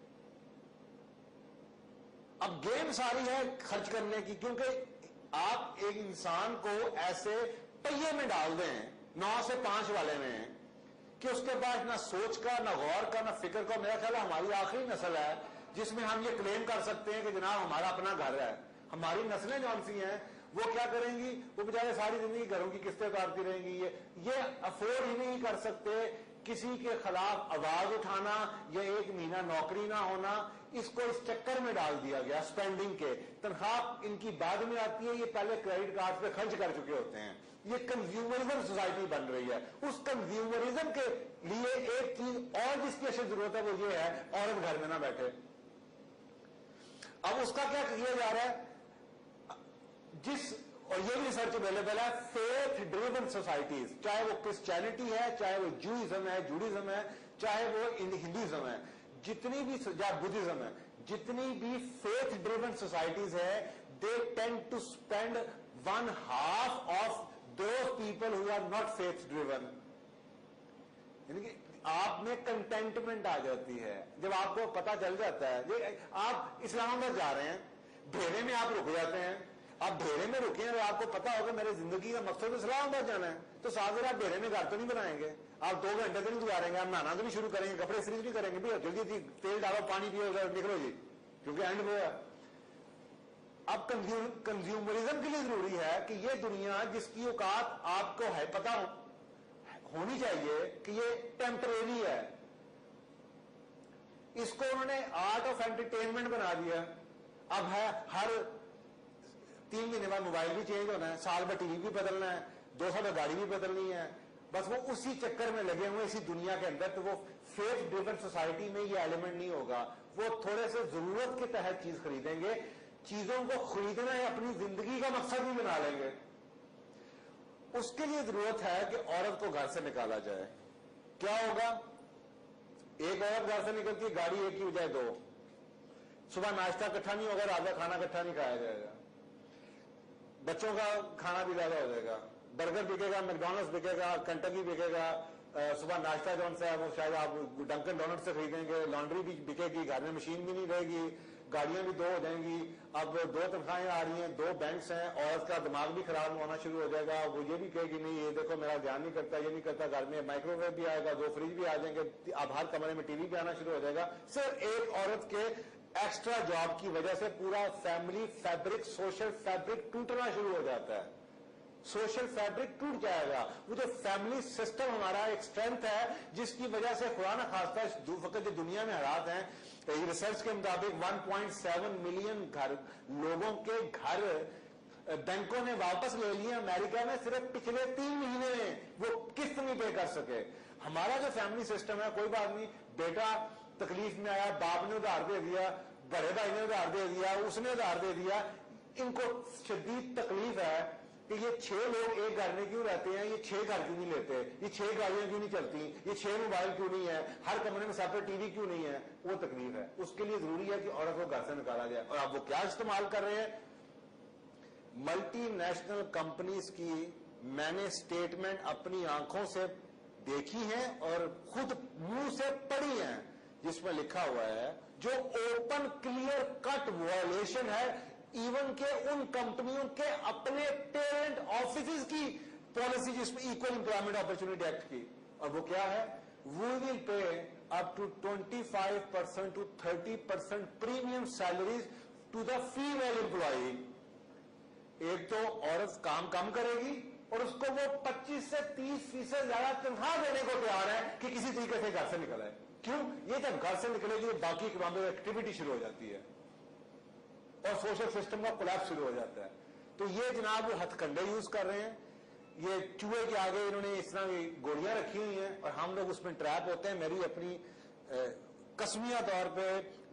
अब गेम सारी है खर्च करने की, क्योंकि आप एक इंसान को ऐसे पहिए में डाल दें 9 से 5 वाले में कि उसके पास ना सोच का, ना गौर का, ना फिक्र का। मेरा ख्याल है हमारी आखिरी नस्ल है जिसमें हम ये क्लेम कर सकते हैं कि जनाब हमारा अपना घर है। हमारी नस्लें जौन सी हैं वो क्या करेंगी, वो बेचारे सारी जिंदगी घरों की किस्तें उतारती रहेंगी। ये अफोर्ड ही नहीं कर सकते किसी के खिलाफ आवाज उठाना या 1 महीना नौकरी ना होना। इसको इस चक्कर में डाल दिया गया स्पेंडिंग के। तनख्वाह इनकी बाद में आती है, ये पहले क्रेडिट कार्ड पे खर्च कर चुके होते हैं। ये कंज्यूमरिज्म सोसाइटी बन रही है। उस कंज्यूमरिज्म के लिए एक चीज और जिसकी अशद जरूरत है वो ये है, औरत घर में ना बैठे। अब उसका क्या किया जा रहा है, और ये भी रिसर्च अवेलेबल है, फेथ ड्रिवन सोसाइटीज, चाहे वो क्रिश्चियनिटी है, चाहे वो जूइज्म है, जूडिज्म है, चाहे वो हिंदुइज्म है, जितनी भी बुद्धिज्म है, जितनी भी फेथ ड्रिवन सोसाइटीज है, they tend to spend 1/2 of those people who are not faith driven. यानी कि आप में कंटेंटमेंट आ जाती है जब आपको पता चल जाता है। आप इस्लामाबाद जा रहे हैं, ढेरे में आप रुक जाते हैं। आप ढेरे में रुके हैं, आपको पता होगा मेरे जिंदगी का मकसद तो इस्लामाबाद जाना है, तो सागर आप ढेरे में घर तो नहीं बनाएंगे, आप 2 घंटे तो नहीं गुजारेंगे, आप नहाना तो नहीं शुरू करेंगे, कपड़े इस्त्री नहीं करेंगे, भी जल्दी तेल डालो, पानी पियो, निकलो जी, क्योंकि एंड में है। अब कंज्यूमरिज्म के लिए जरूरी है कि ये दुनिया जिसकी औकात आपको है पता होनी चाहिए कि ये टेम्परेरी है। इसको उन्होंने आर्ट ऑफ एंटरटेनमेंट बना दिया। अब है हर 3 महीने बाद मोबाइल भी चेंज होना है, साल भर टीवी भी बदलना है, 2 साल बाद गाड़ी भी बदलनी है। बस वो उसी चक्कर में लगे हुए इसी दुनिया के अंदर। तो वो फेथ ड्रिवन सोसाइटी में ये एलिमेंट नहीं होगा। वो थोड़े से जरूरत के तहत चीज खरीदेंगे, चीजों को खरीदना है अपनी जिंदगी का मकसद भी बना लेंगे। उसके लिए जरूरत है कि औरत को घर से निकाला जाए। क्या होगा, एक औरत घर से निकलती है, गाड़ी एक की बजाय 2, सुबह नाश्ता इकट्ठा नहीं होगा, रात का खाना इकट्ठा नहीं खाया जाएगा, बच्चों का खाना भी ज्यादा हो जाएगा, बर्गर बिकेगा, मैकडॉनल्ड्स बिकेगा, कंटकी बिकेगा, सुबह नाश्ता जो सा है वो शायद आप डंकन डोनट से खरीदेंगे, लॉन्ड्री भी बिकेगी, घर में मशीन भी नहीं रहेगी, गाड़ियां भी 2 हो जाएंगी। अब 2 तनख्वाहें आ रही हैं, 2 बैंक्स हैं, औरत का दिमाग भी खराब होना शुरू हो जाएगा। वो ये भी कहेगी नहीं ये देखो मेरा ध्यान नहीं करता, ये नहीं करता, घर में माइक्रोवेव भी आएगा, 2 फ्रिज भी आ जाएंगे, अब हर कमरे में टीवी भी आना शुरू हो जाएगा। सिर्फ एक औरत के एक्स्ट्रा जॉब की वजह से पूरा फैमिली फैब्रिक, सोशल फैब्रिक टूटना शुरू हो जाता है। सोशल फैब्रिक टूट जाएगा। वो जो फैमिली सिस्टम हमारा एक स्ट्रेंथ है जिसकी वजह से खुदा न खास्ता इस वक्त जो दुनिया में हालात हैं, रिसर्च के मुताबिक 1.7 मिलियन लोगों के घर बैंकों ने वापस ले लिए अमेरिका में सिर्फ पिछले 3 महीने में, वो किस्त नहीं पे कर सके। हमारा जो फैमिली सिस्टम है, कोई बात नहीं, बेटा तकलीफ में आया, बाप ने उधार दे दिया, बड़े भाई ने उधार दे दिया, उसने उधार दे दिया, इनको शदीद तकलीफ है कि ये 6 लोग एक घर में क्यों रहते हैं, ये 6 घर क्यों नहीं लेते, ये 6 गाड़ियां क्यों नहीं चलती, ये 6 मोबाइल क्यों नहीं है, हर कमरे में सेपरेट टीवी क्यों नहीं है। वो तकलीफ है। उसके लिए जरूरी है कि औरत को घर से निकाला जाए। और आप वो क्या इस्तेमाल कर रहे हैं, मल्टी नेशनल कंपनीज की मैंने स्टेटमेंट अपनी आंखों से دیکھی ہیں اور خود منہ سے پڑھی ہیں، جس میں لکھا ہوا ہے جو اوپن کلیئر کٹ وائلیشن ہے ایون کہ ان کمپنیوں کے اپنے پیرنٹ آفیسز کی پالیسی جس میں ایکول امپلائمنٹ اپرچونٹی ایکٹ کی. اور وہ کیا ہے؟ We will pay up to 25% to 30% premium salaries to the female employee. ایک تو عورت کام کم کرے گی اور اس کو وہ 25 سے 30% زیادہ تنخواہ دینے کو تیار ہے کہ کسی طریقے سے گھر سے نکل آئے. کیوں؟ یہ جب گھر سے نکلے گی باقی اکنامک ایکٹیویٹی شروع ہو جاتی ہے اور سوشل سسٹم کا کولیپس شروع ہو جاتا ہے. تو یہ جناب وہ ہتھ کنڈے یوز کر رہے ہیں. یہ چوہے کے آگے انہوں نے اس طرح کی گولیاں رکھی ہوئی ہیں اور ہم لوگ اس میں ٹریپ ہوتے ہیں. میری اپنی قسمیہ طور پہ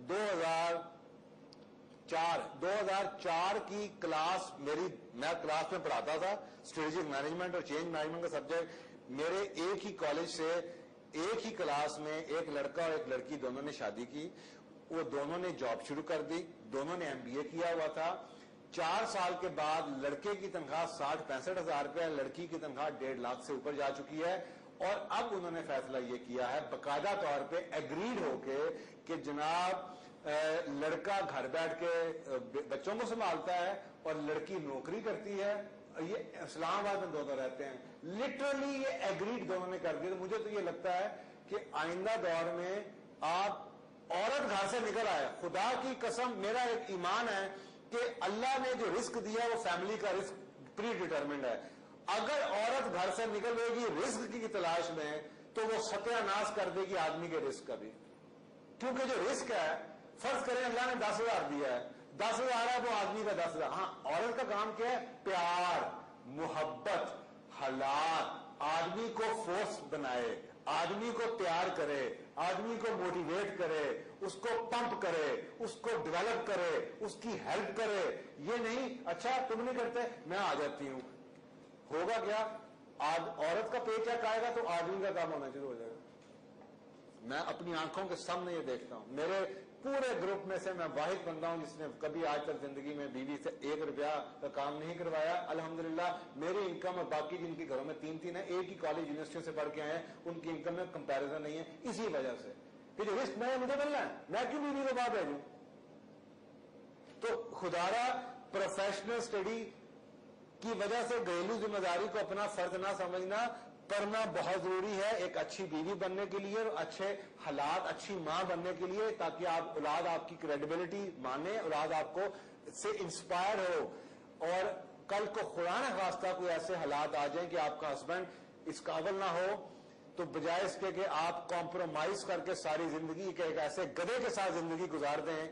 2004 کی کلاس میں کلاس میں پڑھاتا تھا اسٹریٹجک مینجمنٹ اور چینج مینجمنٹ کا سبجیکٹ. میرے ایک ہی کالج سے ایک ہی کلاس میں ایک لڑکا اور ایک لڑکی دونوں نے شادی کی. وہ دونوں نے جاب شروع کر دی, دونوں نے MBA کیا ہوا تھا. 4 سال کے بعد لڑکے کی تنخواہ 60-65 ہزار روپے, لڑکی کی تنخواہ 1.5 لاکھ سے اوپر جا چکی ہے. اور اب انہوں نے فیصلہ یہ کیا ہے باقاعدہ طور پہ ایگریڈ ہو کے کہ جناب لڑکا گھر بیٹھ کے بچوں کو سنبھالتا ہے اور لڑکی نوکری کرتی ہے. یہ اسلام آباد میں دونوں رہتے ہیں. لٹرلی یہ ایگریڈ دونوں نے کر دیا. تو مجھے تو یہ لگتا ہے کہ آئندہ دور میں آپ عورت گھر سے نکل آئے, خدا کی قسم میرا ایک ایمان ہے کہ اللہ نے جو رزق دیا وہ فیملی کا رزق پری ڈیٹرمنڈ ہے. اگر عورت گھر سے نکلے گی رزق کی تلاش میں تو وہ ستیہ ناش کر دے گی آدمی کے رزق کا بھی. کیونکہ جو رزق ہے, فرض کریں اللہ نے 10,000 دیا ہے, 10,000 ہے وہ آدمی کا 10,000. ہاں عورت کا کام کیا ہے؟ پیار, محبت, حالات, آدمی کو فورس بنائے, آدمی کو تیار کرے, آدمی کو موٹیویٹ کرے, اس کو پمپ کرے, اس کو ڈیولپ کرے, اس کی ہیلپ کرے. یہ نہیں اچھا تم نہیں کرتے میں آ جاتی ہوں. ہوگا کیا؟ عورت کا پے چیک آئے گا تو آدمی کا کام ہونا شروع ہو جائے گا. میں اپنی آنکھوں کے سامنے یہ دیکھتا ہوں. میرے پورے گروپ میں سے میں واحد بندہ ہوں جس نے کبھی آج تک زندگی میں بیوی سے 1 روپیہ کا کام نہیں کروایا. الحمدللہ میری انکم اور باقی جن کے گھروں میں 3 ہیں, ایک ہی کالج یونیورسٹیوں سے پڑھ کے آئے ہیں, ان کی انکم میں کمپیرزن نہیں ہے. اسی وجہ سے کہ جو رسک مجھے ملنا ہے, میں کیوں بیوی کو بات بھیجوں؟ تو خدارا پروفیشنل اسٹڈی کی وجہ سے گھریلو ذمہ داری کو اپنا فرض نہ سمجھنا, پڑھنا بہت ضروری ہے ایک اچھی بیوی بننے کے لیے اور اچھے حالات, اچھی ماں بننے کے لیے, تاکہ آپ اولاد آپ کی کریڈیبلٹی مانے, اولاد آپ کو سے انسپائر ہو. اور کل کو خدا نہ خواستہ کوئی ایسے حالات آ جائیں کہ آپ کا ہسبینڈ اس قابل نہ ہو, تو بجائے اس کے کہ آپ کمپرومائز کر کے ساری زندگی کے ایک ایسے گدھے کے ساتھ زندگی گزار دیں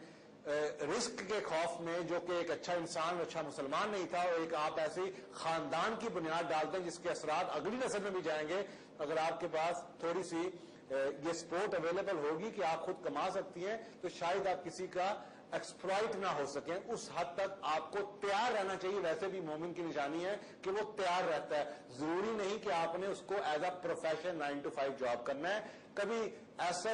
رزق کے خوف میں, جو کہ ایک اچھا انسان, اچھا مسلمان نہیں تھا, اور ایک آپ ایسی خاندان کی بنیاد ڈالتے ہیں جس کے اثرات اگلی نسل میں بھی جائیں گے. اگر آپ کے پاس تھوڑی سی یہ سپورٹ اویلیبل ہوگی کہ آپ خود کما سکتی ہیں تو شاید آپ کسی کا ایکسپلائٹ نہ ہو سکیں. اس حد تک آپ کو تیار رہنا چاہیے. ویسے بھی مومن کی نشانی ہے کہ وہ تیار رہتا ہے. ضروری نہیں کہ آپ نے اس کو as a profession 9 to 5 job کرنا ہے. کبھی ایسا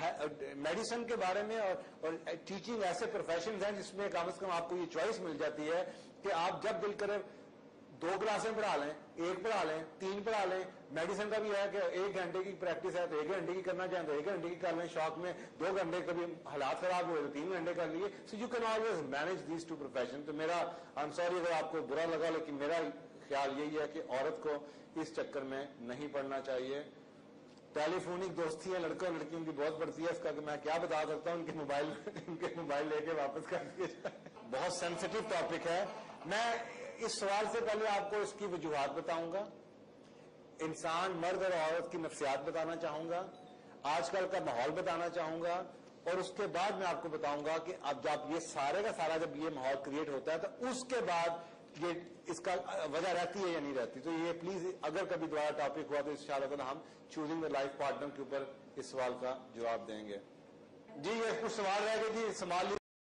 میڈیسن کے بارے میں اور ٹیچنگ ایسے پروفیشنز ہیں جس میں کم از کم آپ کو یہ چوائس مل جاتی ہے کہ آپ جب دل کرے 2 کلاسیں پڑھا لیں, 1 پڑھا لیں, 3 پڑھا لیں. میڈیسن کا بھی ہے کہ 1 گھنٹے کی پریکٹس ہے تو 1 گھنٹے کی کرنا چاہیں تو 1 گھنٹے کی کر لیں. شوق میں 2 گھنٹے, کبھی حالات خراب ہوئے تو 3 گھنٹے کر لیے. So you can always manage these 2 profession. تو میرا آئی ایم سوری اگر آپ کو برا لگا, لیکن میرا خیال یہی ہے کہ عورت کو اس چکر میں نہیں پڑنا چاہیے. ٹیلی فونک دوستی ہے لڑکوں اور لڑکیوں کی بہت بڑھتی ہے. اس کا کہ میں کیا بتا سکتا ہوں, ان کے موبائل لے کے واپس کر دیے جائے. بہت سینسٹیو ٹاپک ہے. میں اس سوال سے پہلے آپ کو اس کی وجوہات بتاؤں گا, انسان مرد اور عورت کی نفسیات بتانا چاہوں گا, آج کل کا ماحول بتانا چاہوں گا, اور اس کے بعد میں آپ کو بتاؤں گا کہ اب جب یہ سارے کا سارا جب یہ ماحول کریٹ ہوتا ہے تو اس کے بعد یہ اس کا وجہ رہتی ہے یا نہیں رہتی. تو یہ پلیز اگر کبھی دوبارہ ٹاپک ہوا تو انشاءاللہ ہم چوزنگ دا لائف پارٹنر کے اوپر اس سوال کا جواب دیں گے. جی یہ کچھ سوال رہ گئے, جی سوال